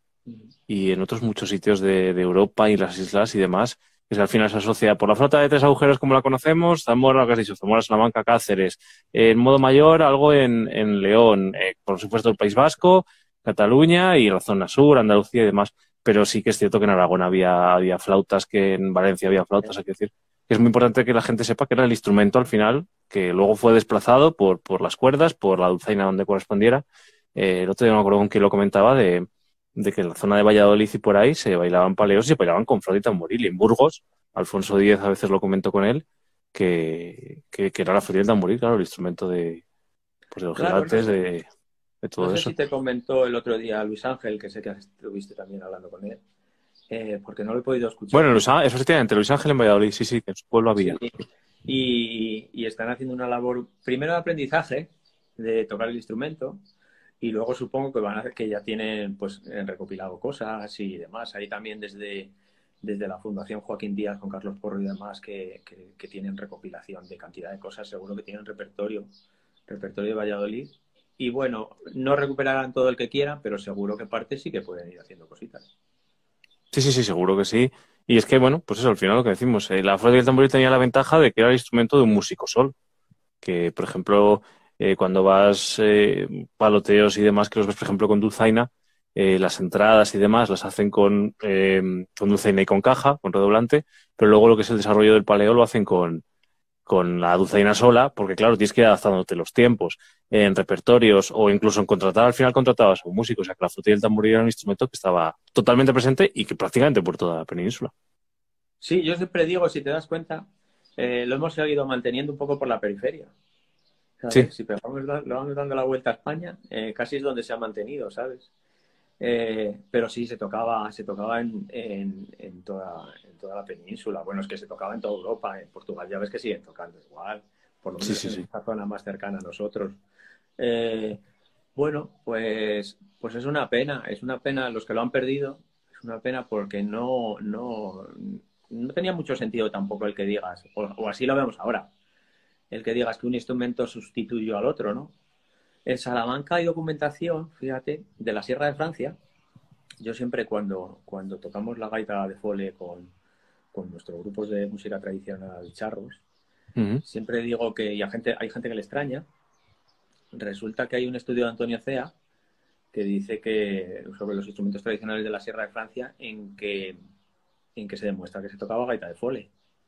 y en otros muchos sitios de, de Europa y las islas y demás, que al final se asocia por la flauta de tres agujeros como la conocemos, Zamora, lo que has dicho, Zamora, Salamanca, Cáceres, en modo mayor algo en, en León, eh, por supuesto el País Vasco, Cataluña y la zona sur, Andalucía y demás, pero sí que es cierto que en Aragón había, había flautas, que en Valencia había flautas, hay que decir, que es muy importante que la gente sepa que era el instrumento al final, que luego fue desplazado por, por las cuerdas, por la dulzaina donde correspondiera. Eh, el otro día no me acuerdo con quién lo comentaba, de de que en la zona de Valladolid y por ahí se bailaban paleos y se bailaban con flauta y tamboril. Y en Burgos, Alfonso Díez a veces lo comentó con él, que, que, que era la flauta y el tamboril, claro, el instrumento de, pues de los Claro, gigantes, no, de, de todo no sé eso. si te comentó el otro día Luis Ángel, que sé que estuviste también hablando con él, eh, porque no lo he podido escuchar. Bueno, Luis, eso efectivamente, Luis Ángel en Valladolid, sí, sí, que en su pueblo había. Sí, y, y están haciendo una labor, primero de aprendizaje, de tocar el instrumento, y luego supongo que van a hacer que ya tienen pues recopilado cosas y demás. Ahí también desde, desde la Fundación Joaquín Díaz con Carlos Porro y demás que, que, que tienen recopilación de cantidad de cosas, seguro que tienen repertorio, repertorio de Valladolid. Y bueno, no recuperarán todo el que quieran, pero seguro que parte sí que pueden ir haciendo cositas. Sí, sí, sí, seguro que sí. Y es que, bueno, pues eso, al final lo que decimos, eh, la flauta y el tamboril tenía la ventaja de que era el instrumento de un músico sol, que, por ejemplo, eh, cuando vas eh, paloteos y demás, que los ves, por ejemplo, con dulzaina, eh, las entradas y demás las hacen con, eh, con dulzaina y con caja, con redoblante, pero luego lo que es el desarrollo del paleo lo hacen con, con la dulzaina sola, porque claro, tienes que ir adaptándote los tiempos en repertorios o incluso en contratar, al final contratabas a un músico, o sea que la flauta y el tamboril era un instrumento que estaba totalmente presente y que prácticamente por toda la península. Sí, yo siempre digo, si te das cuenta, eh, lo hemos seguido manteniendo un poco por la periferia. Sí, ¿Sabes? Si pegamos, le vamos dando la vuelta a España, eh, casi es donde se ha mantenido, ¿sabes? Eh, pero sí, se tocaba, se tocaba en, en, en, toda, en toda la península. Bueno, es que se tocaba en toda Europa. En Portugal ya ves que siguen tocando igual, por lo sí, menos sí, en sí. esta zona más cercana a nosotros. Eh, bueno, pues, pues es una pena, es una pena los que lo han perdido, es una pena porque no, no, no tenía mucho sentido tampoco el que digas, o, o así lo vemos ahora, el que digas que un instrumento sustituyó al otro, ¿no? En Salamanca hay documentación, fíjate, de la Sierra de Francia. Yo siempre cuando, cuando tocamos la gaita de fole con, con nuestros grupos de música tradicional charros, Uh-huh. siempre digo que y a gente, hay gente que le extraña. Resulta que hay un estudio de Antonio Cea que dice que sobre los instrumentos tradicionales de la Sierra de Francia en que, en que se demuestra que se tocaba gaita de fole.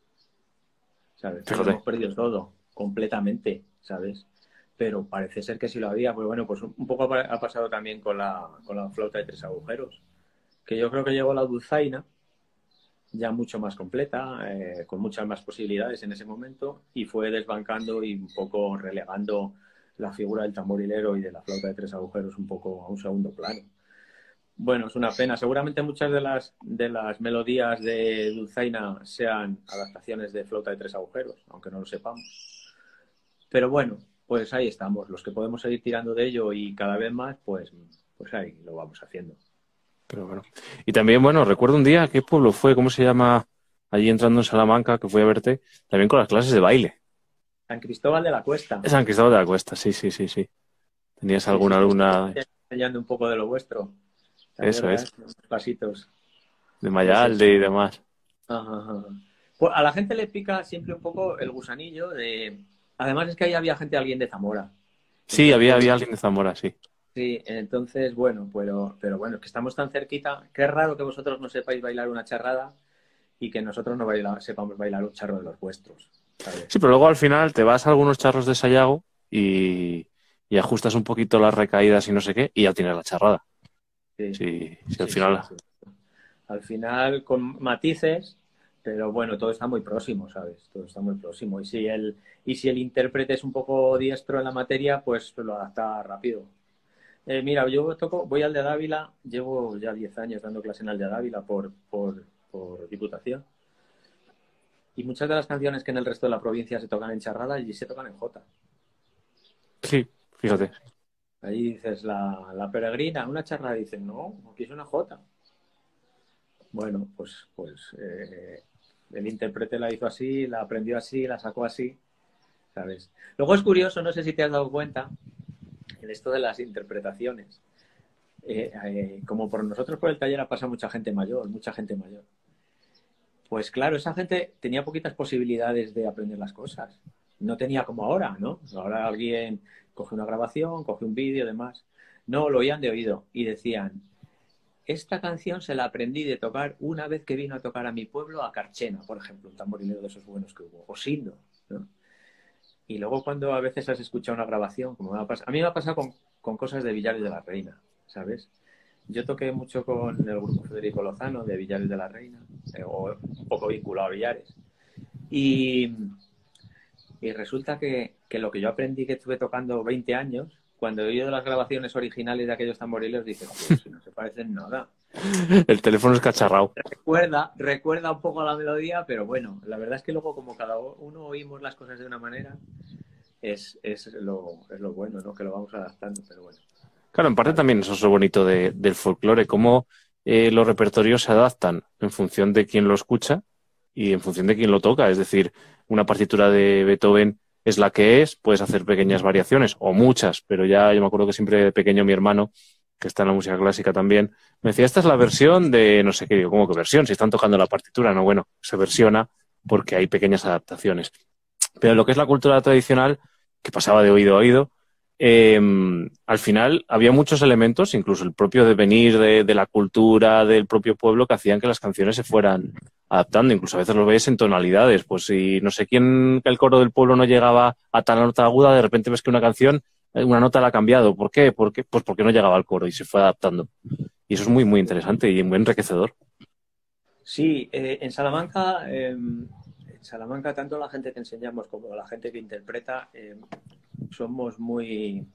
¿Sabes? Que lo Fíjate. hemos perdido todo, completamente, ¿sabes? Pero parece ser que sí lo había. Pues bueno, pues un poco ha pasado también con la, con la flauta de tres agujeros, que yo creo que llegó la dulzaina ya mucho más completa, eh, con muchas más posibilidades en ese momento, y fue desbancando y un poco relegando la figura del tamborilero y de la flauta de tres agujeros un poco a un segundo plano. Bueno, es una pena. Seguramente muchas de las, de las melodías de dulzaina sean adaptaciones de flauta de tres agujeros, aunque no lo sepamos. Pero bueno, pues ahí estamos. Los que podemos seguir tirando de ello y cada vez más, pues, pues ahí lo vamos haciendo. Pero bueno. Y también, bueno, recuerdo un día, ¿qué pueblo fue? ¿Cómo se llama? Allí entrando en Salamanca, que fui a verte, también con las clases de baile. San Cristóbal de la Cuesta. San Cristóbal de la Cuesta, sí, sí, sí, sí. ¿Tenías Sí, sí, alguna sí. alumna? Enseñando un poco de lo vuestro. ¿Te Eso es, acuerdas? Unos pasitos. de Pues eso. Mayalde y demás. Ajá, ajá. Pues a la gente le pica siempre un poco el gusanillo de... Además es que ahí había gente, alguien de Zamora. Sí, Entonces, había, bueno, había alguien de Zamora, sí. sí, entonces, bueno, pero, pero bueno, que estamos tan cerquita. Qué raro que vosotros no sepáis bailar una charrada y que nosotros no baila, sepamos bailar un charro de los vuestros, Sí, ¿sabes? pero luego al final te vas a algunos charros de Sayago y, y ajustas un poquito las recaídas y no sé qué, y ya tienes la charrada. Sí, Sí, sí, al sí, sí, final. sí. Al final con matices, pero bueno, todo está muy próximo, ¿sabes? Todo está muy próximo. Y si el, y si el intérprete es un poco diestro en la materia, pues lo adapta rápido. Eh, mira, yo toco, voy al de Dávila, llevo ya diez años dando clase en el de Dávila por, por, por Diputación. Y muchas de las canciones que en el resto de la provincia se tocan en charrada, allí se tocan en jota. Sí, fíjate. Allí dices, la, la peregrina, una charrada, dicen, no, aquí es una jota. Bueno, pues, pues eh, el intérprete la hizo así, la aprendió así, la sacó así, ¿sabes? Luego es curioso, no sé si te has dado cuenta, en esto de las interpretaciones. Eh, eh, como por nosotros por el taller ha pasado mucha gente mayor, mucha gente mayor. Pues claro, esa gente tenía poquitas posibilidades de aprender las cosas. No tenía como ahora, ¿no? Ahora alguien coge una grabación, coge un vídeo y demás. No, lo oían de oído y decían, esta canción se la aprendí de tocar una vez que vino a tocar a mi pueblo a Carchena, por ejemplo, un tamborilero de esos buenos que hubo, o Sindo, ¿no? Y luego cuando a veces has escuchado una grabación, como me ha pasado, a mí me ha pasado con, con cosas de Villares de la Reina, ¿sabes? Yo toqué mucho con el grupo Federico Lozano de Villares de la Reina, eh, o un poco vinculado a Villares. Y, y resulta que, que lo que yo aprendí que estuve tocando veinte años, cuando he oído las grabaciones originales de aquellos tamborileros, dije, joder, si no se parecen nada. El teléfono es cacharrao. Recuerda, recuerda un poco la melodía, pero bueno, la verdad es que luego como cada uno oímos las cosas de una manera, es, es, lo, es lo bueno, ¿no? Que lo vamos adaptando, pero bueno. Claro, en parte Vale. también eso es lo bonito de, del folclore, cómo eh, los repertorios se adaptan en función de quién lo escucha y en función de quién lo toca. Es decir, una partitura de Beethoven es la que es, puedes hacer pequeñas variaciones, o muchas, pero ya yo me acuerdo que siempre de pequeño mi hermano, que está en la música clásica también, me decía, esta es la versión de no sé qué, digo, ¿cómo que versión? Si están tocando la partitura, no, bueno, se versiona porque hay pequeñas adaptaciones. Pero lo que es la cultura tradicional, que pasaba de oído a oído, eh, al final había muchos elementos, incluso el propio devenir de, de la cultura del propio pueblo, que hacían que las canciones se fueran adaptando, incluso a veces lo ves en tonalidades, pues si no sé quién, el coro del pueblo no llegaba a tal nota aguda, de repente ves que una canción, una nota la ha cambiado. ¿Por qué? ¿Por qué? Pues porque no llegaba al coro y se fue adaptando. Y eso es muy, muy interesante y muy enriquecedor. Sí, eh, en Salamanca, eh, en Salamanca, tanto la gente que enseñamos como la gente que interpreta, eh, somos muy,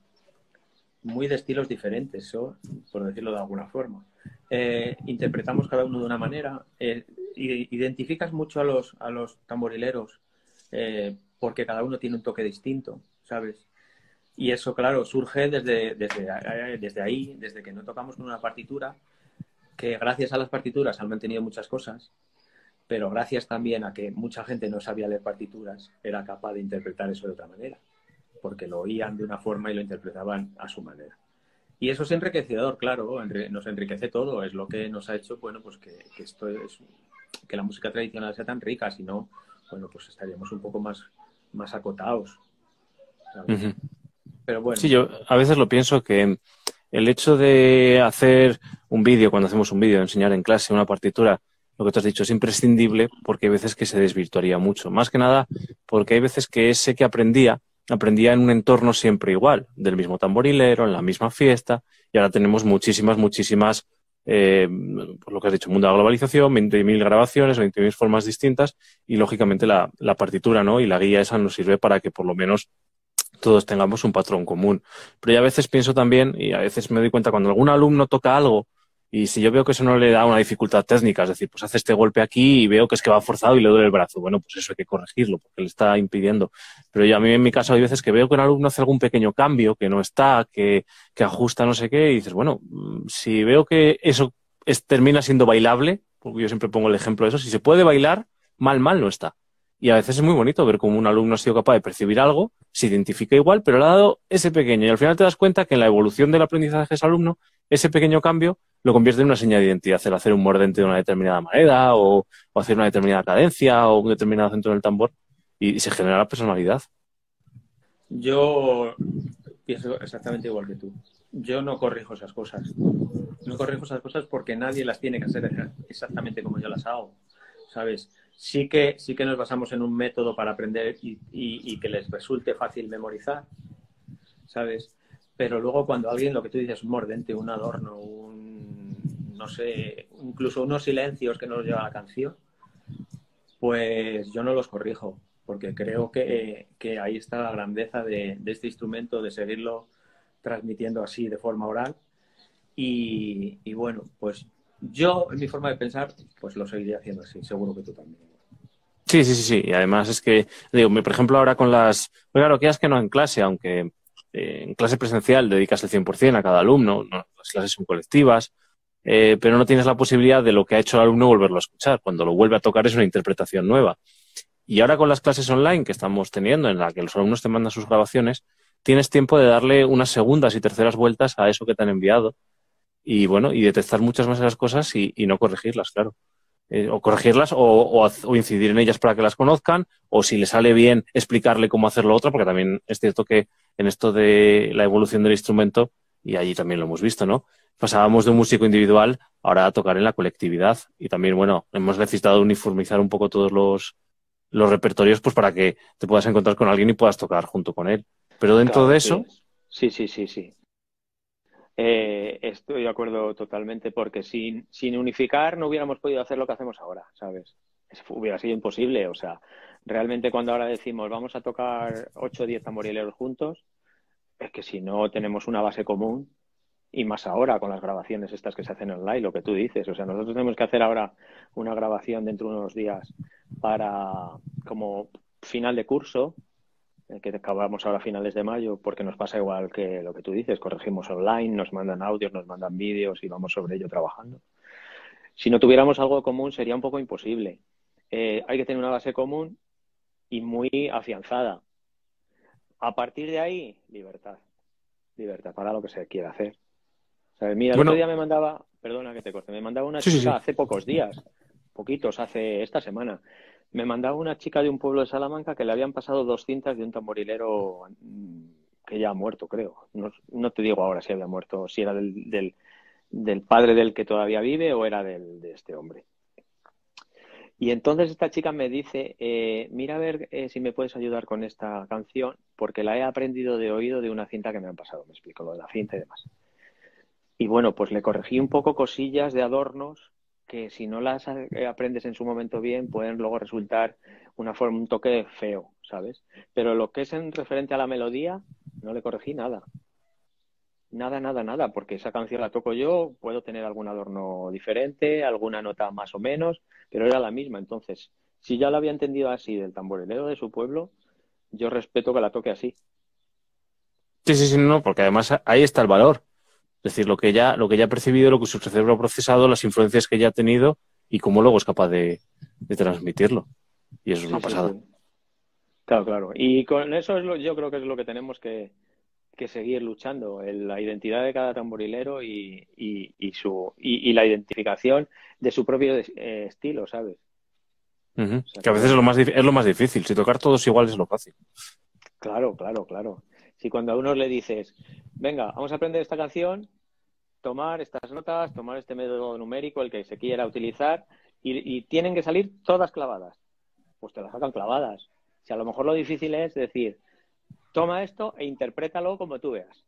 muy de estilos diferentes, ¿no? Por decirlo de alguna forma. Eh, interpretamos cada uno de una manera. Eh, identificas mucho a los, a los tamborileros eh, porque cada uno tiene un toque distinto, ¿sabes? Y eso, claro, surge desde, desde, desde ahí, desde que no tocamos con una partitura, que gracias a las partituras han mantenido muchas cosas, pero gracias también a que mucha gente no sabía leer partituras, era capaz de interpretar eso de otra manera, porque lo oían de una forma y lo interpretaban a su manera. Y eso es enriquecedor, claro, nos enriquece todo, es lo que nos ha hecho, bueno, pues que, que esto es, que la música tradicional sea tan rica, si no, bueno, pues estaríamos un poco más, más acotados, ¿sabes? Uh-huh. Pero bueno. Sí, yo a veces lo pienso que el hecho de hacer un vídeo, cuando hacemos un vídeo, enseñar en clase una partitura, lo que tú has dicho, es imprescindible porque hay veces que se desvirtuaría mucho. Más que nada porque hay veces que ese que aprendía, aprendía en un entorno siempre igual, del mismo tamborilero, en la misma fiesta, y ahora tenemos muchísimas, muchísimas, eh, pues lo que has dicho, mundo de la globalización, veinte mil grabaciones, veinte mil formas distintas, y lógicamente la, la partitura, ¿no? Y la guía esa nos sirve para que por lo menos todos tengamos un patrón común. Pero yo a veces pienso también, y a veces me doy cuenta, cuando algún alumno toca algo, y si yo veo que eso no le da una dificultad técnica, es decir, pues hace este golpe aquí y veo que es que va forzado y le duele el brazo, bueno, pues eso hay que corregirlo, porque le está impidiendo. Pero yo a mí en mi caso hay veces que veo que un alumno hace algún pequeño cambio, que no está, que, que ajusta no sé qué, y dices, bueno, si veo que eso es, termina siendo bailable, porque yo siempre pongo el ejemplo de eso, si se puede bailar, mal, mal no está. Y a veces es muy bonito ver cómo un alumno ha sido capaz de percibir algo, se identifica igual, pero le ha dado ese pequeño. Y al final te das cuenta que en la evolución del aprendizaje de ese alumno, ese pequeño cambio lo convierte en una señal de identidad. El hacer un mordente de una determinada manera o, o hacer una determinada cadencia o un determinado centro del tambor y, y se genera la personalidad. Yo pienso exactamente igual que tú. Yo no corrijo esas cosas. No corrijo esas cosas porque nadie las tiene que hacer exactamente como yo las hago, ¿sabes? Sí que, sí que nos basamos en un método para aprender y, y, y que les resulte fácil memorizar, ¿sabes? Pero luego cuando alguien, lo que tú dices, un mordente, un adorno, un, no sé, incluso unos silencios que nos lleva la canción, pues yo no los corrijo, porque creo que, que ahí está la grandeza de, de este instrumento, de seguirlo transmitiendo así de forma oral. Y, y bueno, pues yo, en mi forma de pensar, pues lo seguiría haciendo así, seguro que tú también. Sí, sí, sí, sí. Y además es que, digo, por ejemplo, ahora con las... Pues claro, quieras que no en clase, aunque eh, en clase presencial dedicas el cien por ciento a cada alumno, ¿no? Las clases son colectivas, eh, pero no tienes la posibilidad de lo que ha hecho el alumno volverlo a escuchar. Cuando lo vuelve a tocar es una interpretación nueva. Y ahora con las clases online que estamos teniendo, en la que los alumnos te mandan sus grabaciones, tienes tiempo de darle unas segundas y terceras vueltas a eso que te han enviado y, bueno, y detectar muchas más de las cosas y, y no corregirlas, claro. Eh, o corregirlas o, o, o incidir en ellas para que las conozcan, o si le sale bien explicarle cómo hacer lo otro, porque también es cierto que en esto de la evolución del instrumento, y allí también lo hemos visto, ¿no? Pasábamos de un músico individual ahora a tocar en la colectividad y también, bueno, hemos necesitado uniformizar un poco todos los, los repertorios pues para que te puedas encontrar con alguien y puedas tocar junto con él. Pero dentro Claro, de sí. eso... Sí, sí, sí, sí. Eh, estoy de acuerdo totalmente porque sin, sin unificar no hubiéramos podido hacer lo que hacemos ahora, ¿sabes? Es- hubiera sido imposible. O sea, realmente cuando ahora decimos vamos a tocar ocho o diez tamborileros juntos, es que si no tenemos una base común, y más ahora con las grabaciones estas que se hacen online, lo que tú dices. O sea, nosotros tenemos que hacer ahora una grabación dentro de unos días para como final de curso, eh, que acabamos ahora a finales de mayo, porque nos pasa igual que lo que tú dices, corregimos online, nos mandan audios, nos mandan vídeos y vamos sobre ello trabajando. Si no tuviéramos algo común sería un poco imposible. Eh, hay que tener una base común y muy afianzada. A partir de ahí, libertad. Libertad para lo que se quiera hacer. O sea, mira, el otro Bueno, día me mandaba, perdona que te corte, me mandaba una sí, sí, chica sí. hace pocos días, poquitos, hace esta semana, me mandaba una chica de un pueblo de Salamanca que le habían pasado dos cintas de un tamborilero mm, que ya ha muerto, creo. No, no te digo ahora si había muerto, si era del, del, del padre del que todavía vive o era del, de este hombre. Y entonces esta chica me dice, eh, mira a ver eh, si me puedes ayudar con esta canción, porque la he aprendido de oído de una cinta que me han pasado, me explico lo de la cinta y demás. Y bueno, pues le corregí un poco cosillas de adornos que si no las eh, aprendes en su momento bien, pueden luego resultar una forma, un toque feo, ¿sabes? Pero lo que es en referente a la melodía, no le corregí nada. Nada, nada, nada, porque esa canción la toco yo, puedo tener algún adorno diferente, alguna nota más o menos, pero era la misma. Entonces, si ya la había entendido así del tamborilero de su pueblo, yo respeto que la toque así. Sí, sí, sí, no, porque además ahí está el valor. Es decir, lo que ya, lo que ya ha percibido, lo que su cerebro ha procesado, las influencias que ya ha tenido y cómo luego es capaz de, de transmitirlo. Y eso es una Sí, sí, pasada. sí. Claro, claro. Y con eso es lo, yo creo que es lo que tenemos que, que seguir luchando, el- la identidad de cada tamborilero y, y, y su, y, y la identificación de su propio eh, estilo, ¿sabes? Ujú. O sea Que a que veces es lo bueno, más, dif- es lo más difícil. Si tocar todos igual es lo fácil. claro, claro, claro. Si cuando a uno le dices, venga, vamos a aprender esta canción, tomar estas notas, tomar este método numérico, el que se quiera utilizar, y, y tienen que salir todas clavadas, pues te las sacan clavadas. Si a lo mejor lo difícil es decir, toma esto e interprétalo como tú veas,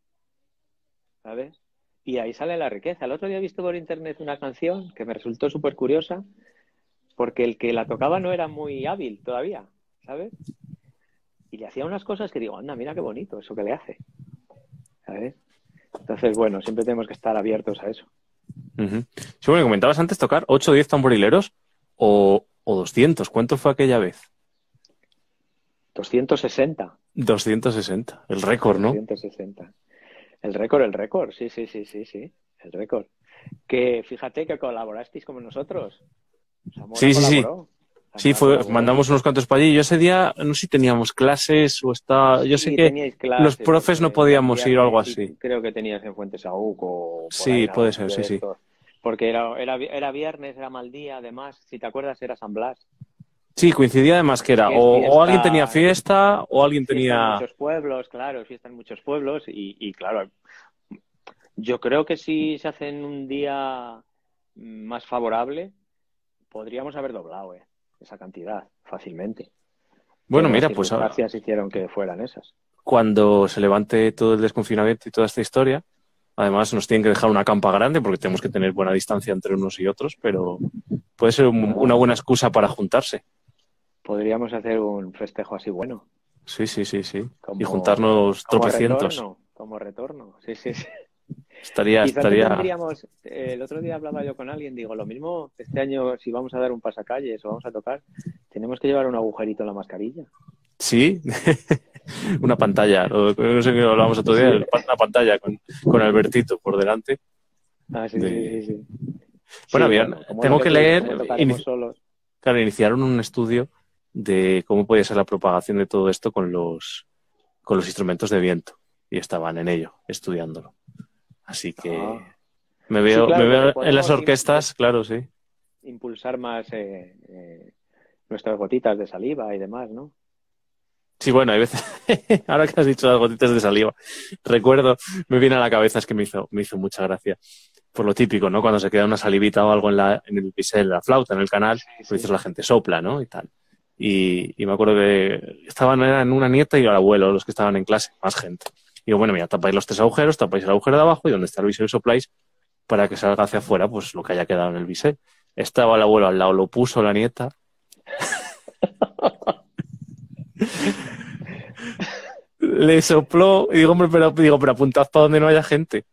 ¿sabes? Y ahí sale la riqueza. El otro día he visto por internet una canción que me resultó súper curiosa, porque el que la tocaba no era muy hábil todavía, ¿sabes? Y le hacía unas cosas que digo, anda, mira qué bonito eso que le hace, ¿sabes? Entonces, bueno, siempre tenemos que estar abiertos a eso. Ujú. Sí, bueno, comentabas antes tocar ocho o diez tamborileros o, o doscientos. ¿Cuánto fue aquella vez? doscientos sesenta. doscientos sesenta. El récord, ¿no? doscientos sesenta. El récord, el récord, sí, sí, sí, sí, sí, el récord. Que fíjate que colaborasteis como nosotros. Zamora Sí, sí, sí. colaboró. Sí, Zamora fue, colaboró. mandamos unos cuantos para allí. Yo ese día, no sé si teníamos clases o está. Yo sé Sí, que teníais los clases profes no porque eran podíamos ir o algo viernes y así. creo que tenías en Fuentesauco o por ahí Sí, en puede algún ser, sitio sí, de sí. estos. Porque era, era, era viernes, era mal día, además, si te acuerdas, era San Blas. Sí, coincidía además que era Que es o, o alguien tenía fiesta, fiesta o alguien fiesta en tenía. muchos pueblos, claro, fiesta en muchos pueblos y, y claro, yo creo que si se hace en un día más favorable, podríamos haber doblado eh, esa cantidad fácilmente. Bueno, Pero las mira, pues ahora, circunstancias hicieron que fueran esas. cuando se levante todo el desconfinamiento y toda esta historia, además nos tienen que dejar una campa grande porque tenemos que tener buena distancia entre unos y otros, pero puede ser un- una Nada, buena excusa para juntarse. podríamos hacer un festejo así bueno, Sí, sí, sí, sí. Y como, juntarnos como tropecientos. retorno, como retorno. Sí, sí, sí. Estaría, Quizás no estaría. tendríamos, eh, el otro día hablaba yo con alguien, digo, lo mismo este año si vamos a dar un pasacalles o vamos a tocar, tenemos que llevar un agujerito en la mascarilla. Sí, una pantalla. o- No sé qué hablábamos otro día, Sí. una pantalla con, con Albertito por delante. Ah, sí, sí, De... sí, sí. Bueno, Sí, bien, bueno, como lo tengo que que tú dices, como leer. tocaremos Inici- solos. Claro, iniciaron un estudio de cómo podía ser la propagación de todo esto con los, con los instrumentos de viento. Y estaban en ello, estudiándolo. Así que Ah. me Sí, veo, me claro, porque veo en las podemos im- orquestas, claro, sí. impulsar más eh, eh, nuestras gotitas de saliva y demás, ¿no? Sí, bueno, hay veces, ahora que has dicho las gotitas de saliva, recuerdo, me viene a la cabeza, es que me hizo, me hizo mucha gracia, por lo típico, ¿no? Cuando se queda una salivita o algo en, la, en el bisel, la flauta, en el canal, Sí, pues dices sí. la gente sopla, ¿no? Y tal. Y, y me acuerdo que estaban eran una nieta y el abuelo, los que estaban en clase, más gente. Y digo, bueno, mira, tapáis los tres agujeros, tapáis el agujero de abajo y donde está el bisel sopláis para que salga hacia afuera, pues lo que haya quedado en el bisel. Estaba el abuelo al lado, lo puso la nieta. Le sopló y digo, hombre, pero, digo, pero apuntad para donde no haya gente.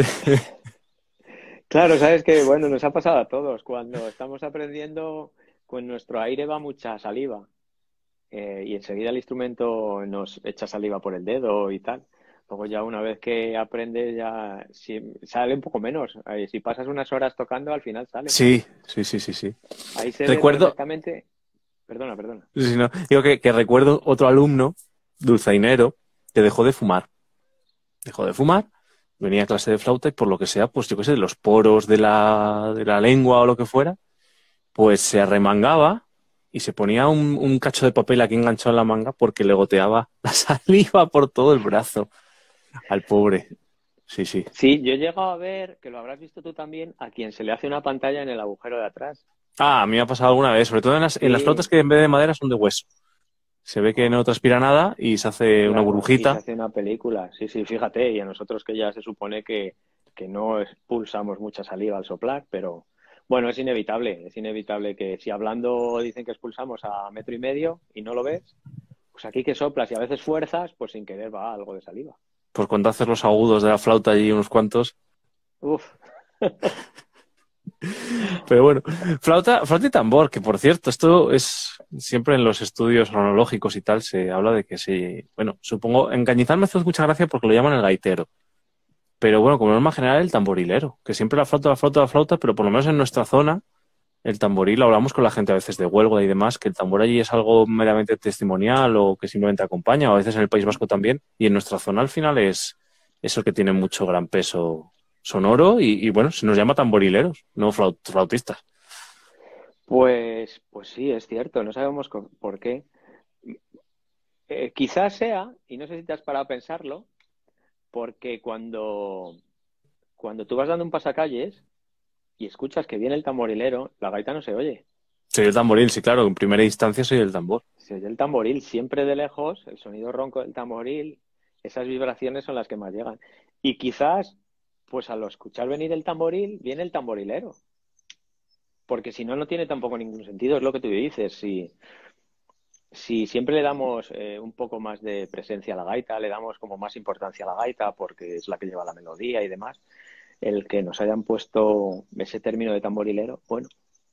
Claro, sabes que, bueno, nos ha pasado a todos. Cuando estamos aprendiendo, con nuestro aire va mucha saliva. Eh, y enseguida el instrumento nos echa saliva por el dedo y tal. Luego ya una vez que aprendes ya si- sale un poco menos. Ahí, si pasas unas horas tocando, al final sale. Sí, sí, sí, sí, sí. Ahí se ve Recuerdo, perfectamente. Perdona, perdona. sí, no, digo que, que recuerdo otro alumno, dulzainero, que dejó de fumar. Dejó de fumar, venía a clase de flauta y por lo que sea, pues yo qué sé, los poros de la, de la lengua o lo que fuera, pues se arremangaba y se ponía un, un cacho de papel aquí enganchado en la manga porque le goteaba la saliva por todo el brazo al pobre. Sí, sí. Sí, yo he llegado a ver, que lo habrás visto tú también, a quien se le hace una pantalla en el agujero de atrás. Ah, a mí me ha pasado alguna vez, sobre todo en las, en las Sí, flautas que en vez de madera son de hueso. Se ve que no transpira nada y se hace una claro, y se burbujita. hace una película. Sí, sí, fíjate, y a nosotros que ya se supone que, que no expulsamos mucha saliva al soplar, pero bueno, es inevitable, es inevitable que si hablando dicen que expulsamos a metro y medio y no lo ves, pues aquí que soplas y a veces fuerzas, pues sin querer va algo de saliva. Pues cuando haces los agudos de la flauta allí unos cuantos. Uf. Pero bueno, flauta, flauta y tambor, que por cierto, esto es siempre en los estudios cronológicos y tal, se habla de que sí. Bueno, supongo, en Cañizal me hace mucha gracia porque lo llaman el gaitero. Pero bueno, como norma general, el tamborilero, que siempre la flauta, la flauta, la flauta, pero por lo menos en nuestra zona, el tamboril, lo hablamos con la gente a veces de Huelva y demás, que el tambor allí es algo meramente testimonial o que simplemente acompaña, o a veces en el País Vasco también, y en nuestra zona al final es eso que tiene mucho gran peso sonoro y, y bueno, se nos llama tamborileros, no flaut- flautistas. Pues, pues sí, es cierto, no sabemos co- por qué. Eh, quizás sea, y no sé si te has parado a pensarlo, porque cuando, cuando tú vas dando un pasacalles y escuchas que viene el tamborilero, la gaita no se oye. Soy el tamboril, sí, claro, en primera instancia soy el tambor. Se oye el tamboril siempre de lejos, el sonido ronco del tamboril, esas vibraciones son las que más llegan. Y quizás, pues al escuchar venir el tamboril, viene el tamborilero. Porque si no, no tiene tampoco ningún sentido, es lo que tú dices. Si, si siempre le damos eh, un poco más de presencia a la gaita, le damos como más importancia a la gaita porque es la que lleva la melodía y demás, el que nos hayan puesto ese término de tamborilero, bueno,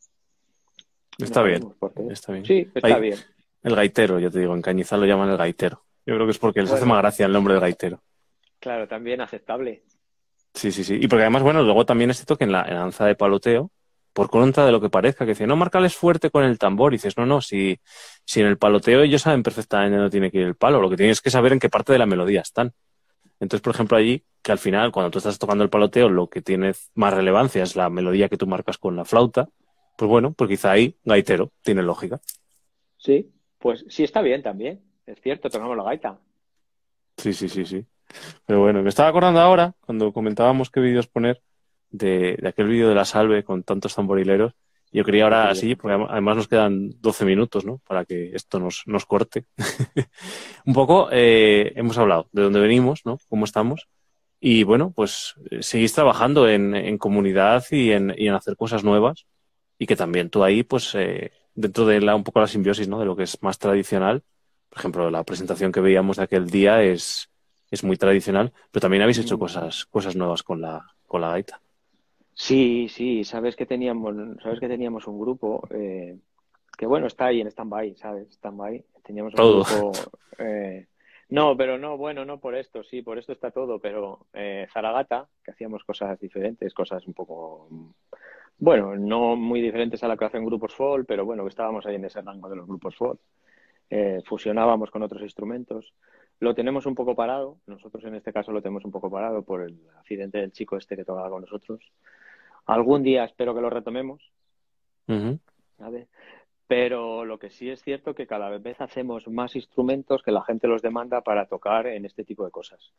no Está bien, sabemos por qué. está bien. Sí, está Ahí, bien. el gaitero, yo te digo, en Cañizal lo llaman el gaitero. Yo creo que es porque les hace más Bueno, gracia el nombre del gaitero. claro, también aceptable. Sí, sí, sí. Y porque además, bueno, luego también es cierto que en la, en la danza de paloteo, por contra de lo que parezca, que dice, no, márcales fuerte con el tambor. Y dices, no, no, si, si en el paloteo ellos saben perfectamente dónde tiene que ir el palo, lo que tienes que saber en qué parte de la melodía están. Entonces, por ejemplo, allí, que al final, cuando tú estás tocando el paloteo, lo que tiene más relevancia es la melodía que tú marcas con la flauta, pues bueno, pues quizá ahí, gaitero, tiene lógica. Sí, pues sí está bien también. Es cierto, tocamos la gaita. Sí, sí, sí, sí. Pero bueno, me estaba acordando ahora, cuando comentábamos qué vídeos poner, de, de aquel vídeo de la Salve con tantos tamborileros. Yo quería Qué ahora así, curioso. porque adem- además nos quedan doce minutos, ¿no? Para que esto nos, nos corte. Un poco, eh, hemos hablado de dónde venimos, ¿no? Cómo estamos. Y bueno, pues eh, seguís trabajando en, en comunidad y en, y en hacer cosas nuevas. Y que también tú ahí, pues, eh, dentro de la, un poco la simbiosis, ¿no? De lo que es más tradicional. Por ejemplo, la presentación que veíamos de aquel día es, es muy tradicional, pero también habéis hecho Mm. cosas, cosas nuevas con la, con la gaita. Sí, sí, sabes que teníamos, sabes que teníamos un grupo eh, que bueno, está ahí en stand-by, ¿sabes? Stand-by. Teníamos un Todo. grupo. eh, No, pero no, bueno, no por esto, sí, por esto está todo, pero eh, Zaragata, que hacíamos cosas diferentes, cosas un poco, bueno, no muy diferentes a la que hacen grupos folk, pero bueno, que estábamos ahí en ese rango de los grupos folk. Eh, fusionábamos con otros instrumentos. Lo tenemos un poco parado, nosotros en este caso lo tenemos un poco parado por el accidente del chico este que tocaba con nosotros. Algún día espero que lo retomemos, Ujú. ¿sabes? Pero lo que sí es cierto que cada vez hacemos más instrumentos que la gente los demanda para tocar en este tipo de cosas,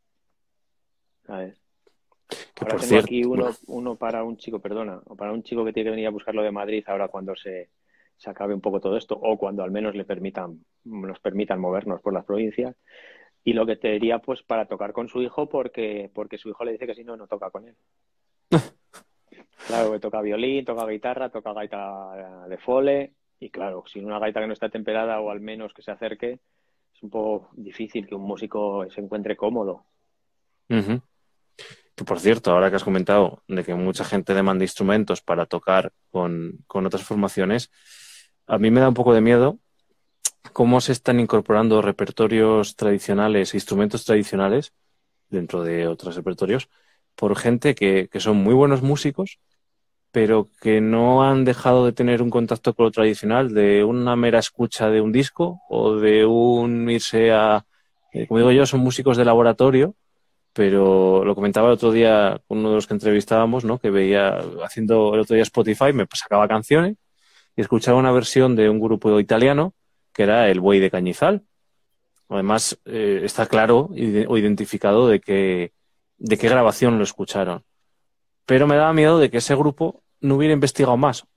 ¿sabes? Que Ahora por tengo cierto, aquí bueno, uno, uno para un chico, perdona, o para un chico que tiene que venir a buscarlo de Madrid ahora cuando se, se acabe un poco todo esto, o cuando al menos le permitan, nos permitan movernos por las provincias. Y lo que te diría, pues, para tocar con su hijo, porque, porque su hijo le dice que si no, no toca con él. Claro, que toca violín, toca guitarra, toca gaita de fole, y claro, sin una gaita que no está temperada o al menos que se acerque, es un poco difícil que un músico se encuentre cómodo. ujú. Que por cierto, ahora que has comentado de que mucha gente demanda instrumentos para tocar con, con otras formaciones, a mí me da un poco de miedo cómo se están incorporando repertorios tradicionales, instrumentos tradicionales dentro de otros repertorios, por gente que, que son muy buenos músicos, pero que no han dejado de tener un contacto con lo tradicional, de una mera escucha de un disco o de un irse a, eh, como digo yo, son músicos de laboratorio, pero lo comentaba el otro día con uno de los que entrevistábamos, ¿no? Que veía haciendo el otro día Spotify, me sacaba canciones y escuchaba una versión de un grupo italiano que era El Buey de Cañizal. Además, eh, está claro ide- o identificado de que, de qué grabación lo escucharon. Pero me daba miedo de que ese grupo no hubiera investigado más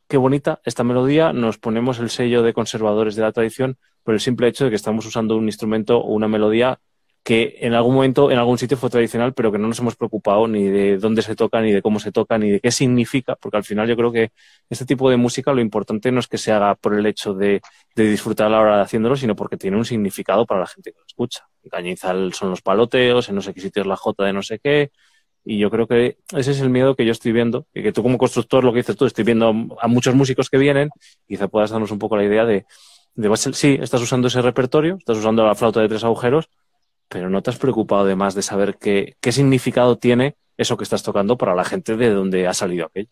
qué bonita esta melodía, nos ponemos el sello de conservadores de la tradición por el simple hecho de que estamos usando un instrumento o una melodía que en algún momento, en algún sitio fue tradicional, pero que no nos hemos preocupado ni de dónde se toca, ni de cómo se toca, ni de qué significa, porque al final yo creo que este tipo de música lo importante no es que se haga por el hecho de, de disfrutar a la hora de haciéndolo, sino porque tiene un significado para la gente que lo escucha. Cañizal son los paloteos, en no sé qué sitio es la jota de no sé qué, y yo creo que ese es el miedo que yo estoy viendo, y que tú como constructor, lo que dices tú, estoy viendo a muchos músicos que vienen, quizá puedas darnos un poco la idea de, de sí, estás usando ese repertorio, estás usando la flauta de tres agujeros, pero no te has preocupado además de saber qué, qué significado tiene eso que estás tocando para la gente de donde ha salido aquello.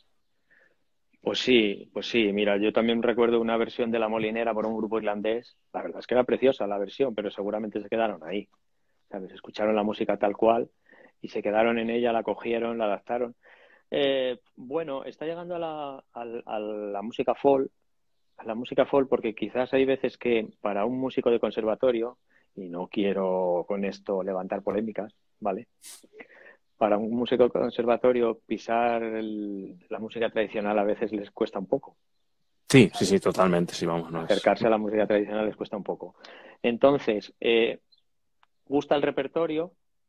Pues sí, pues sí. Mira, yo también recuerdo una versión de La Molinera por un grupo irlandés. La verdad es que era preciosa la versión, pero seguramente se quedaron ahí. ¿Sabes? Escucharon la música tal cual y se quedaron en ella, la cogieron, la adaptaron. Eh, bueno, está llegando a la, a, a la música folk, a la música folk porque quizás hay veces que para un músico de conservatorio, y no quiero con esto levantar polémicas, ¿vale? Para un músico de conservatorio pisar el, la música tradicional a veces les cuesta un poco. Sí, sí, sí, totalmente, sí, vamos. No es... Acercarse a la música tradicional les cuesta un poco. Entonces, eh, gusta el repertorio,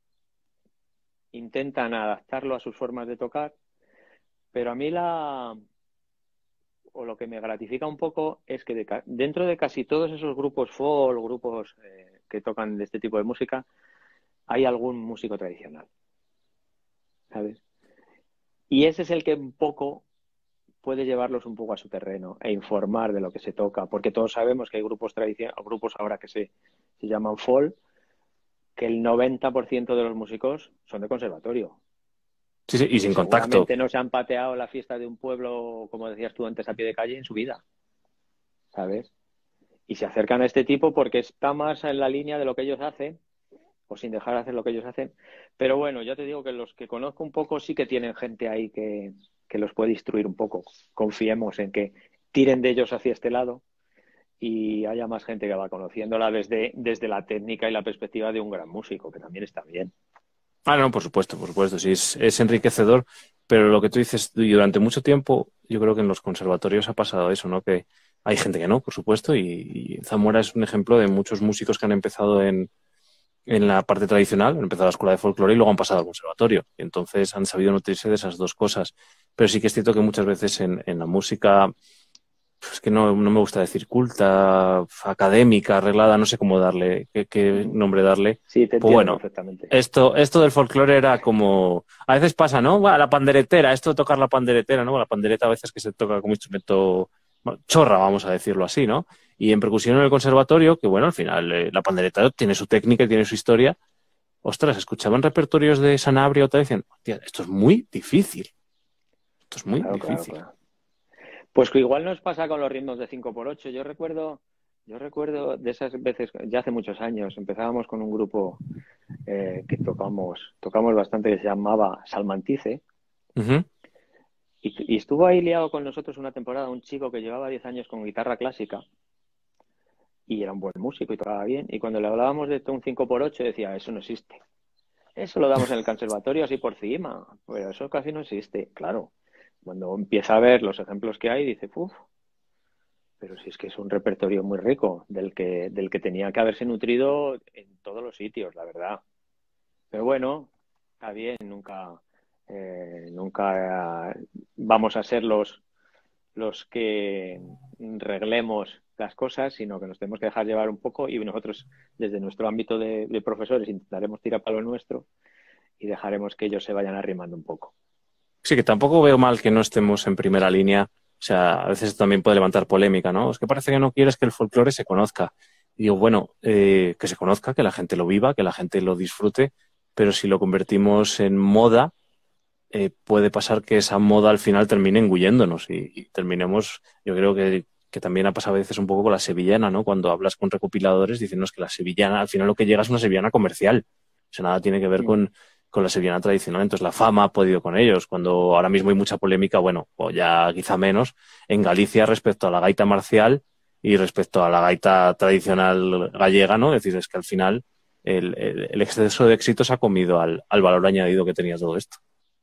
intentan adaptarlo a sus formas de tocar, pero a mí la... o lo que me gratifica un poco es que de, dentro de casi todos esos grupos folk, grupos eh, que tocan de este tipo de música, hay algún músico tradicional, ¿sabes? Y ese es el que un poco puede llevarlos un poco a su terreno e informar de lo que se toca, porque todos sabemos que hay grupos tradicionales, grupos ahora que se, se llaman folk, que el noventa por ciento de los músicos son de conservatorio. Sí, sí, y sin contacto. Seguramente no se han pateado la fiesta de un pueblo, como decías tú antes, a pie de calle en su vida, ¿sabes? Y se acercan a este tipo porque está más en la línea de lo que ellos hacen, o sin dejar de hacer lo que ellos hacen. Pero bueno, ya te digo que los que conozco un poco sí que tienen gente ahí que, que los puede instruir un poco. Confiemos en que tiren de ellos hacia este lado y haya más gente que va conociéndola desde, desde la técnica y la perspectiva de un gran músico, que también está bien. Ah, no, por supuesto, por supuesto, sí, es, es enriquecedor, pero lo que tú dices, y durante mucho tiempo, yo creo que en los conservatorios ha pasado eso, ¿no? Que hay gente que no, por supuesto, y, y Zamora es un ejemplo de muchos músicos que han empezado en, en la parte tradicional, han empezado la escuela de folclore y luego han pasado al conservatorio, y entonces han sabido nutrirse de esas dos cosas. Pero sí que es cierto que muchas veces en, en la música, es que no, no me gusta decir culta, académica, arreglada, no sé cómo darle, qué, qué nombre darle. Sí, te pues bueno, perfectamente. Esto, esto del folclore era como... A veces pasa, ¿no? Bueno, la panderetera, esto de tocar la panderetera, ¿no? La pandereta a veces que se toca como instrumento bueno, chorra, vamos a decirlo así, ¿no? Y en percusión en el conservatorio, que bueno, al final eh, la pandereta tiene su técnica y tiene su historia. Ostras, escuchaban repertorios de Sanabria o tal y decían, hostia, esto es muy difícil. Esto es muy claro, difícil. Claro, claro. Pues que igual nos pasa con los ritmos de cinco por ocho. Yo recuerdo, yo recuerdo de esas veces, ya hace muchos años, empezábamos con un grupo eh, que tocamos, tocamos bastante, que se llamaba Salmantice. Uh-huh. y, y estuvo ahí liado con nosotros una temporada un chico que llevaba diez años con guitarra clásica y era un buen músico y tocaba bien. Y cuando le hablábamos de un cinco por ocho decía, eso no existe. Eso lo damos en el conservatorio así por encima, pero eso casi no existe. Claro, cuando empieza a ver los ejemplos que hay, dice, uff, pero si es que es un repertorio muy rico, del que, del que tenía que haberse nutrido en todos los sitios, la verdad. Pero bueno, está bien, nunca, eh, nunca eh, vamos a ser los, los que reglemos las cosas, sino que nos tenemos que dejar llevar un poco y nosotros, desde nuestro ámbito de, de profesores, intentaremos tirar para lo nuestro y dejaremos que ellos se vayan arrimando un poco. Sí, que tampoco veo mal que no estemos en primera línea. O sea, a veces también puede levantar polémica, ¿no? Es que parece que no quieres que el folclore se conozca. Y digo, bueno, eh, que se conozca, que la gente lo viva, que la gente lo disfrute, pero si lo convertimos en moda, eh, puede pasar que esa moda al final termine engulléndonos y, y terminemos, yo creo que, que también ha pasado a veces un poco con la sevillana, ¿no? Cuando hablas con recopiladores, dicen, no, es que la sevillana, al final lo que llega es una sevillana comercial. O sea, nada tiene que ver con... con la sevillana tradicional, entonces la fama ha podido con ellos, cuando ahora mismo hay mucha polémica, bueno, o ya quizá menos, en Galicia respecto a la gaita marcial y respecto a la gaita tradicional gallega, ¿no? Es decir, es que al final el, el, el exceso de éxito se ha comido al, al valor añadido que tenía todo esto.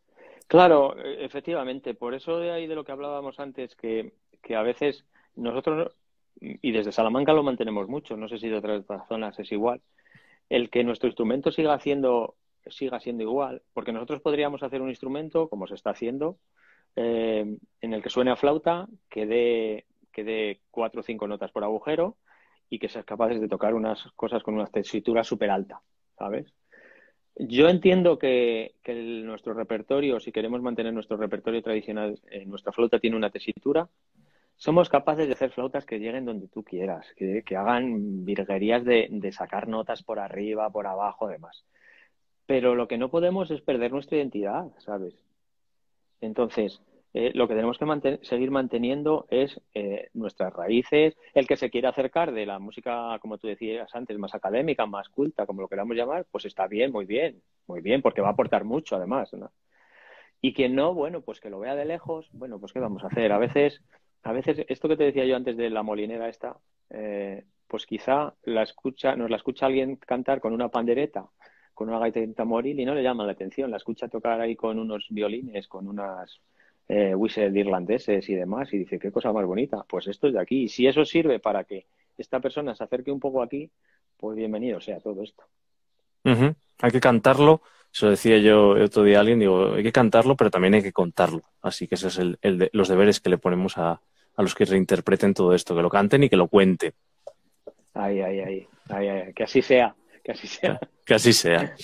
Claro, efectivamente. Por eso de ahí de lo que hablábamos antes, que, que a veces nosotros, y desde Salamanca lo mantenemos mucho, no sé si de otras zonas es igual, el que nuestro instrumento siga haciendo, siga siendo igual, porque nosotros podríamos hacer un instrumento, como se está haciendo, eh, en el que suene a flauta, que dé, que dé cuatro o cinco notas por agujero y que seas capaces de tocar unas cosas con una tesitura súper alta, ¿sabes? Yo entiendo que, que el- nuestro repertorio, si queremos mantener nuestro repertorio tradicional, eh, nuestra flauta tiene una tesitura. Somos capaces de hacer flautas que lleguen donde tú quieras, que, que hagan virguerías de, de sacar notas por arriba, por abajo, demás. Pero lo que no podemos es perder nuestra identidad, ¿sabes? Entonces, eh, lo que tenemos que manten- seguir manteniendo es eh, nuestras raíces. El que se quiera acercar de la música, como tú decías antes, más académica, más culta, como lo queramos llamar, pues está bien, muy bien, muy bien, porque va a aportar mucho además, ¿no? Y quien no, bueno, pues que lo vea de lejos, bueno, pues ¿qué vamos a hacer? A veces, a veces esto que te decía yo antes de la molinera esta, eh, pues quizá la escucha, nos la escucha alguien cantar con una pandereta, con una gaita tamboril y no le llama la atención, la escucha tocar ahí con unos violines, con unas eh, whistle irlandeses y demás, y dice, qué cosa más bonita, pues esto es de aquí. Y si eso sirve para que esta persona se acerque un poco aquí, pues bienvenido sea todo esto. Ujú. Hay que cantarlo, eso decía yo el otro día a alguien, digo, hay que cantarlo, pero también hay que contarlo. Así que ese es el, el de, los deberes que le ponemos a, a los que reinterpreten todo esto, que lo canten y que lo cuenten. Ay, ay, ay, ay, ay, que así sea, que así sea. Que así sea.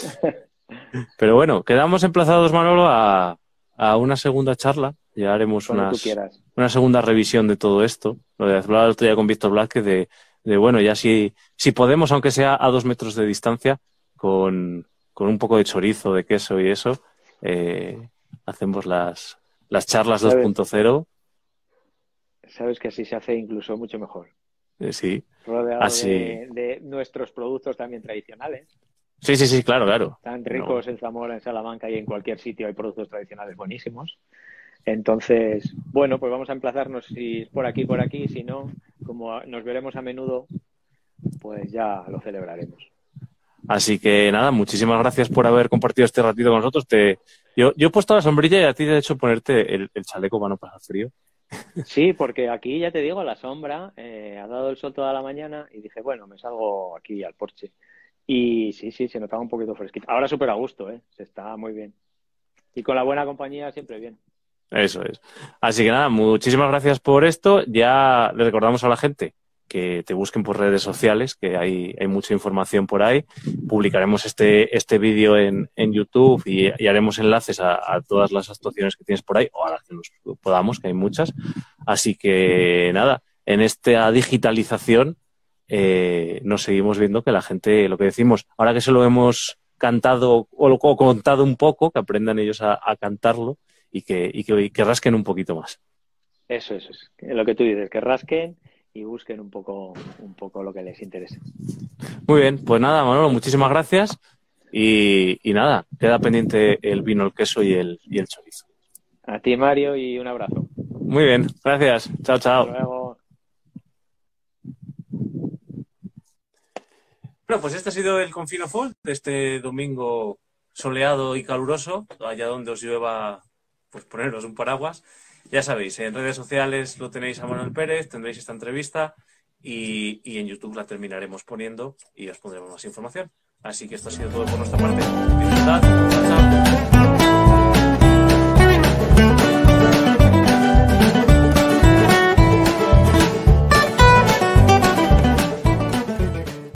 Pero bueno, quedamos emplazados, Manolo, a, a una segunda charla. Ya haremos Cuando tú unas, quieras. una segunda revisión de todo esto. Lo de hablar el otro día con Víctor Blázquez de, de, bueno, ya si, si podemos, aunque sea a dos metros de distancia, con, con un poco de chorizo, de queso y eso, eh, hacemos las, las charlas dos ¿Sabes? punto cero. Sabes que así se hace incluso mucho mejor. Eh, sí, Rodeado así. de, de nuestros productos también tradicionales. Sí, sí, sí, claro, claro. Tan No. ricos en Zamora, en Salamanca y en cualquier sitio hay productos tradicionales buenísimos. Entonces, bueno, pues vamos a emplazarnos si es por aquí, por aquí. Si no, como nos veremos a menudo, pues ya lo celebraremos. Así que nada, muchísimas gracias por haber compartido este ratito con nosotros. Te, yo, yo he puesto la sombrilla y a ti te he hecho ponerte el, el chaleco para no pasar frío. Sí, porque aquí ya te digo, la sombra, eh, ha dado el sol toda la mañana y dije, bueno, me salgo aquí al porche. Y sí, sí, se notaba un poquito fresquito. Ahora súper a gusto, ¿eh? Se está muy bien. Y con la buena compañía siempre bien. Eso es. Así que nada, muchísimas gracias por esto. Ya le recordamos a la gente que te busquen por redes sociales, que hay, hay mucha información por ahí. Publicaremos este, este vídeo en, en YouTube y, y haremos enlaces a, a todas las actuaciones que tienes por ahí, o a las que nos podamos, que hay muchas. Así que nada, en esta digitalización eh, nos seguimos viendo que la gente, lo que decimos, ahora que se lo hemos cantado o, lo, o contado un poco, que aprendan ellos a, a cantarlo y que, y, que, y que rasquen un poquito más. Eso, eso es. Lo que tú dices, que rasquen y busquen un poco, un poco lo que les interese. Muy bien, pues nada, Manolo, muchísimas gracias y, y nada, queda pendiente el vino, el queso y el, y el chorizo. A ti, Mario, y un abrazo. Muy bien, gracias. Chao, chao. Hasta luego. Bueno, pues este ha sido el Confino Folk de este domingo soleado y caluroso, allá donde os llueva, pues poneros un paraguas. Ya sabéis, en redes sociales lo tenéis a Manuel Pérez, tendréis esta entrevista y, y en YouTube la terminaremos poniendo y os pondremos más información. Así que esto ha sido todo por nuestra parte. Disfrutad. Chao, chao.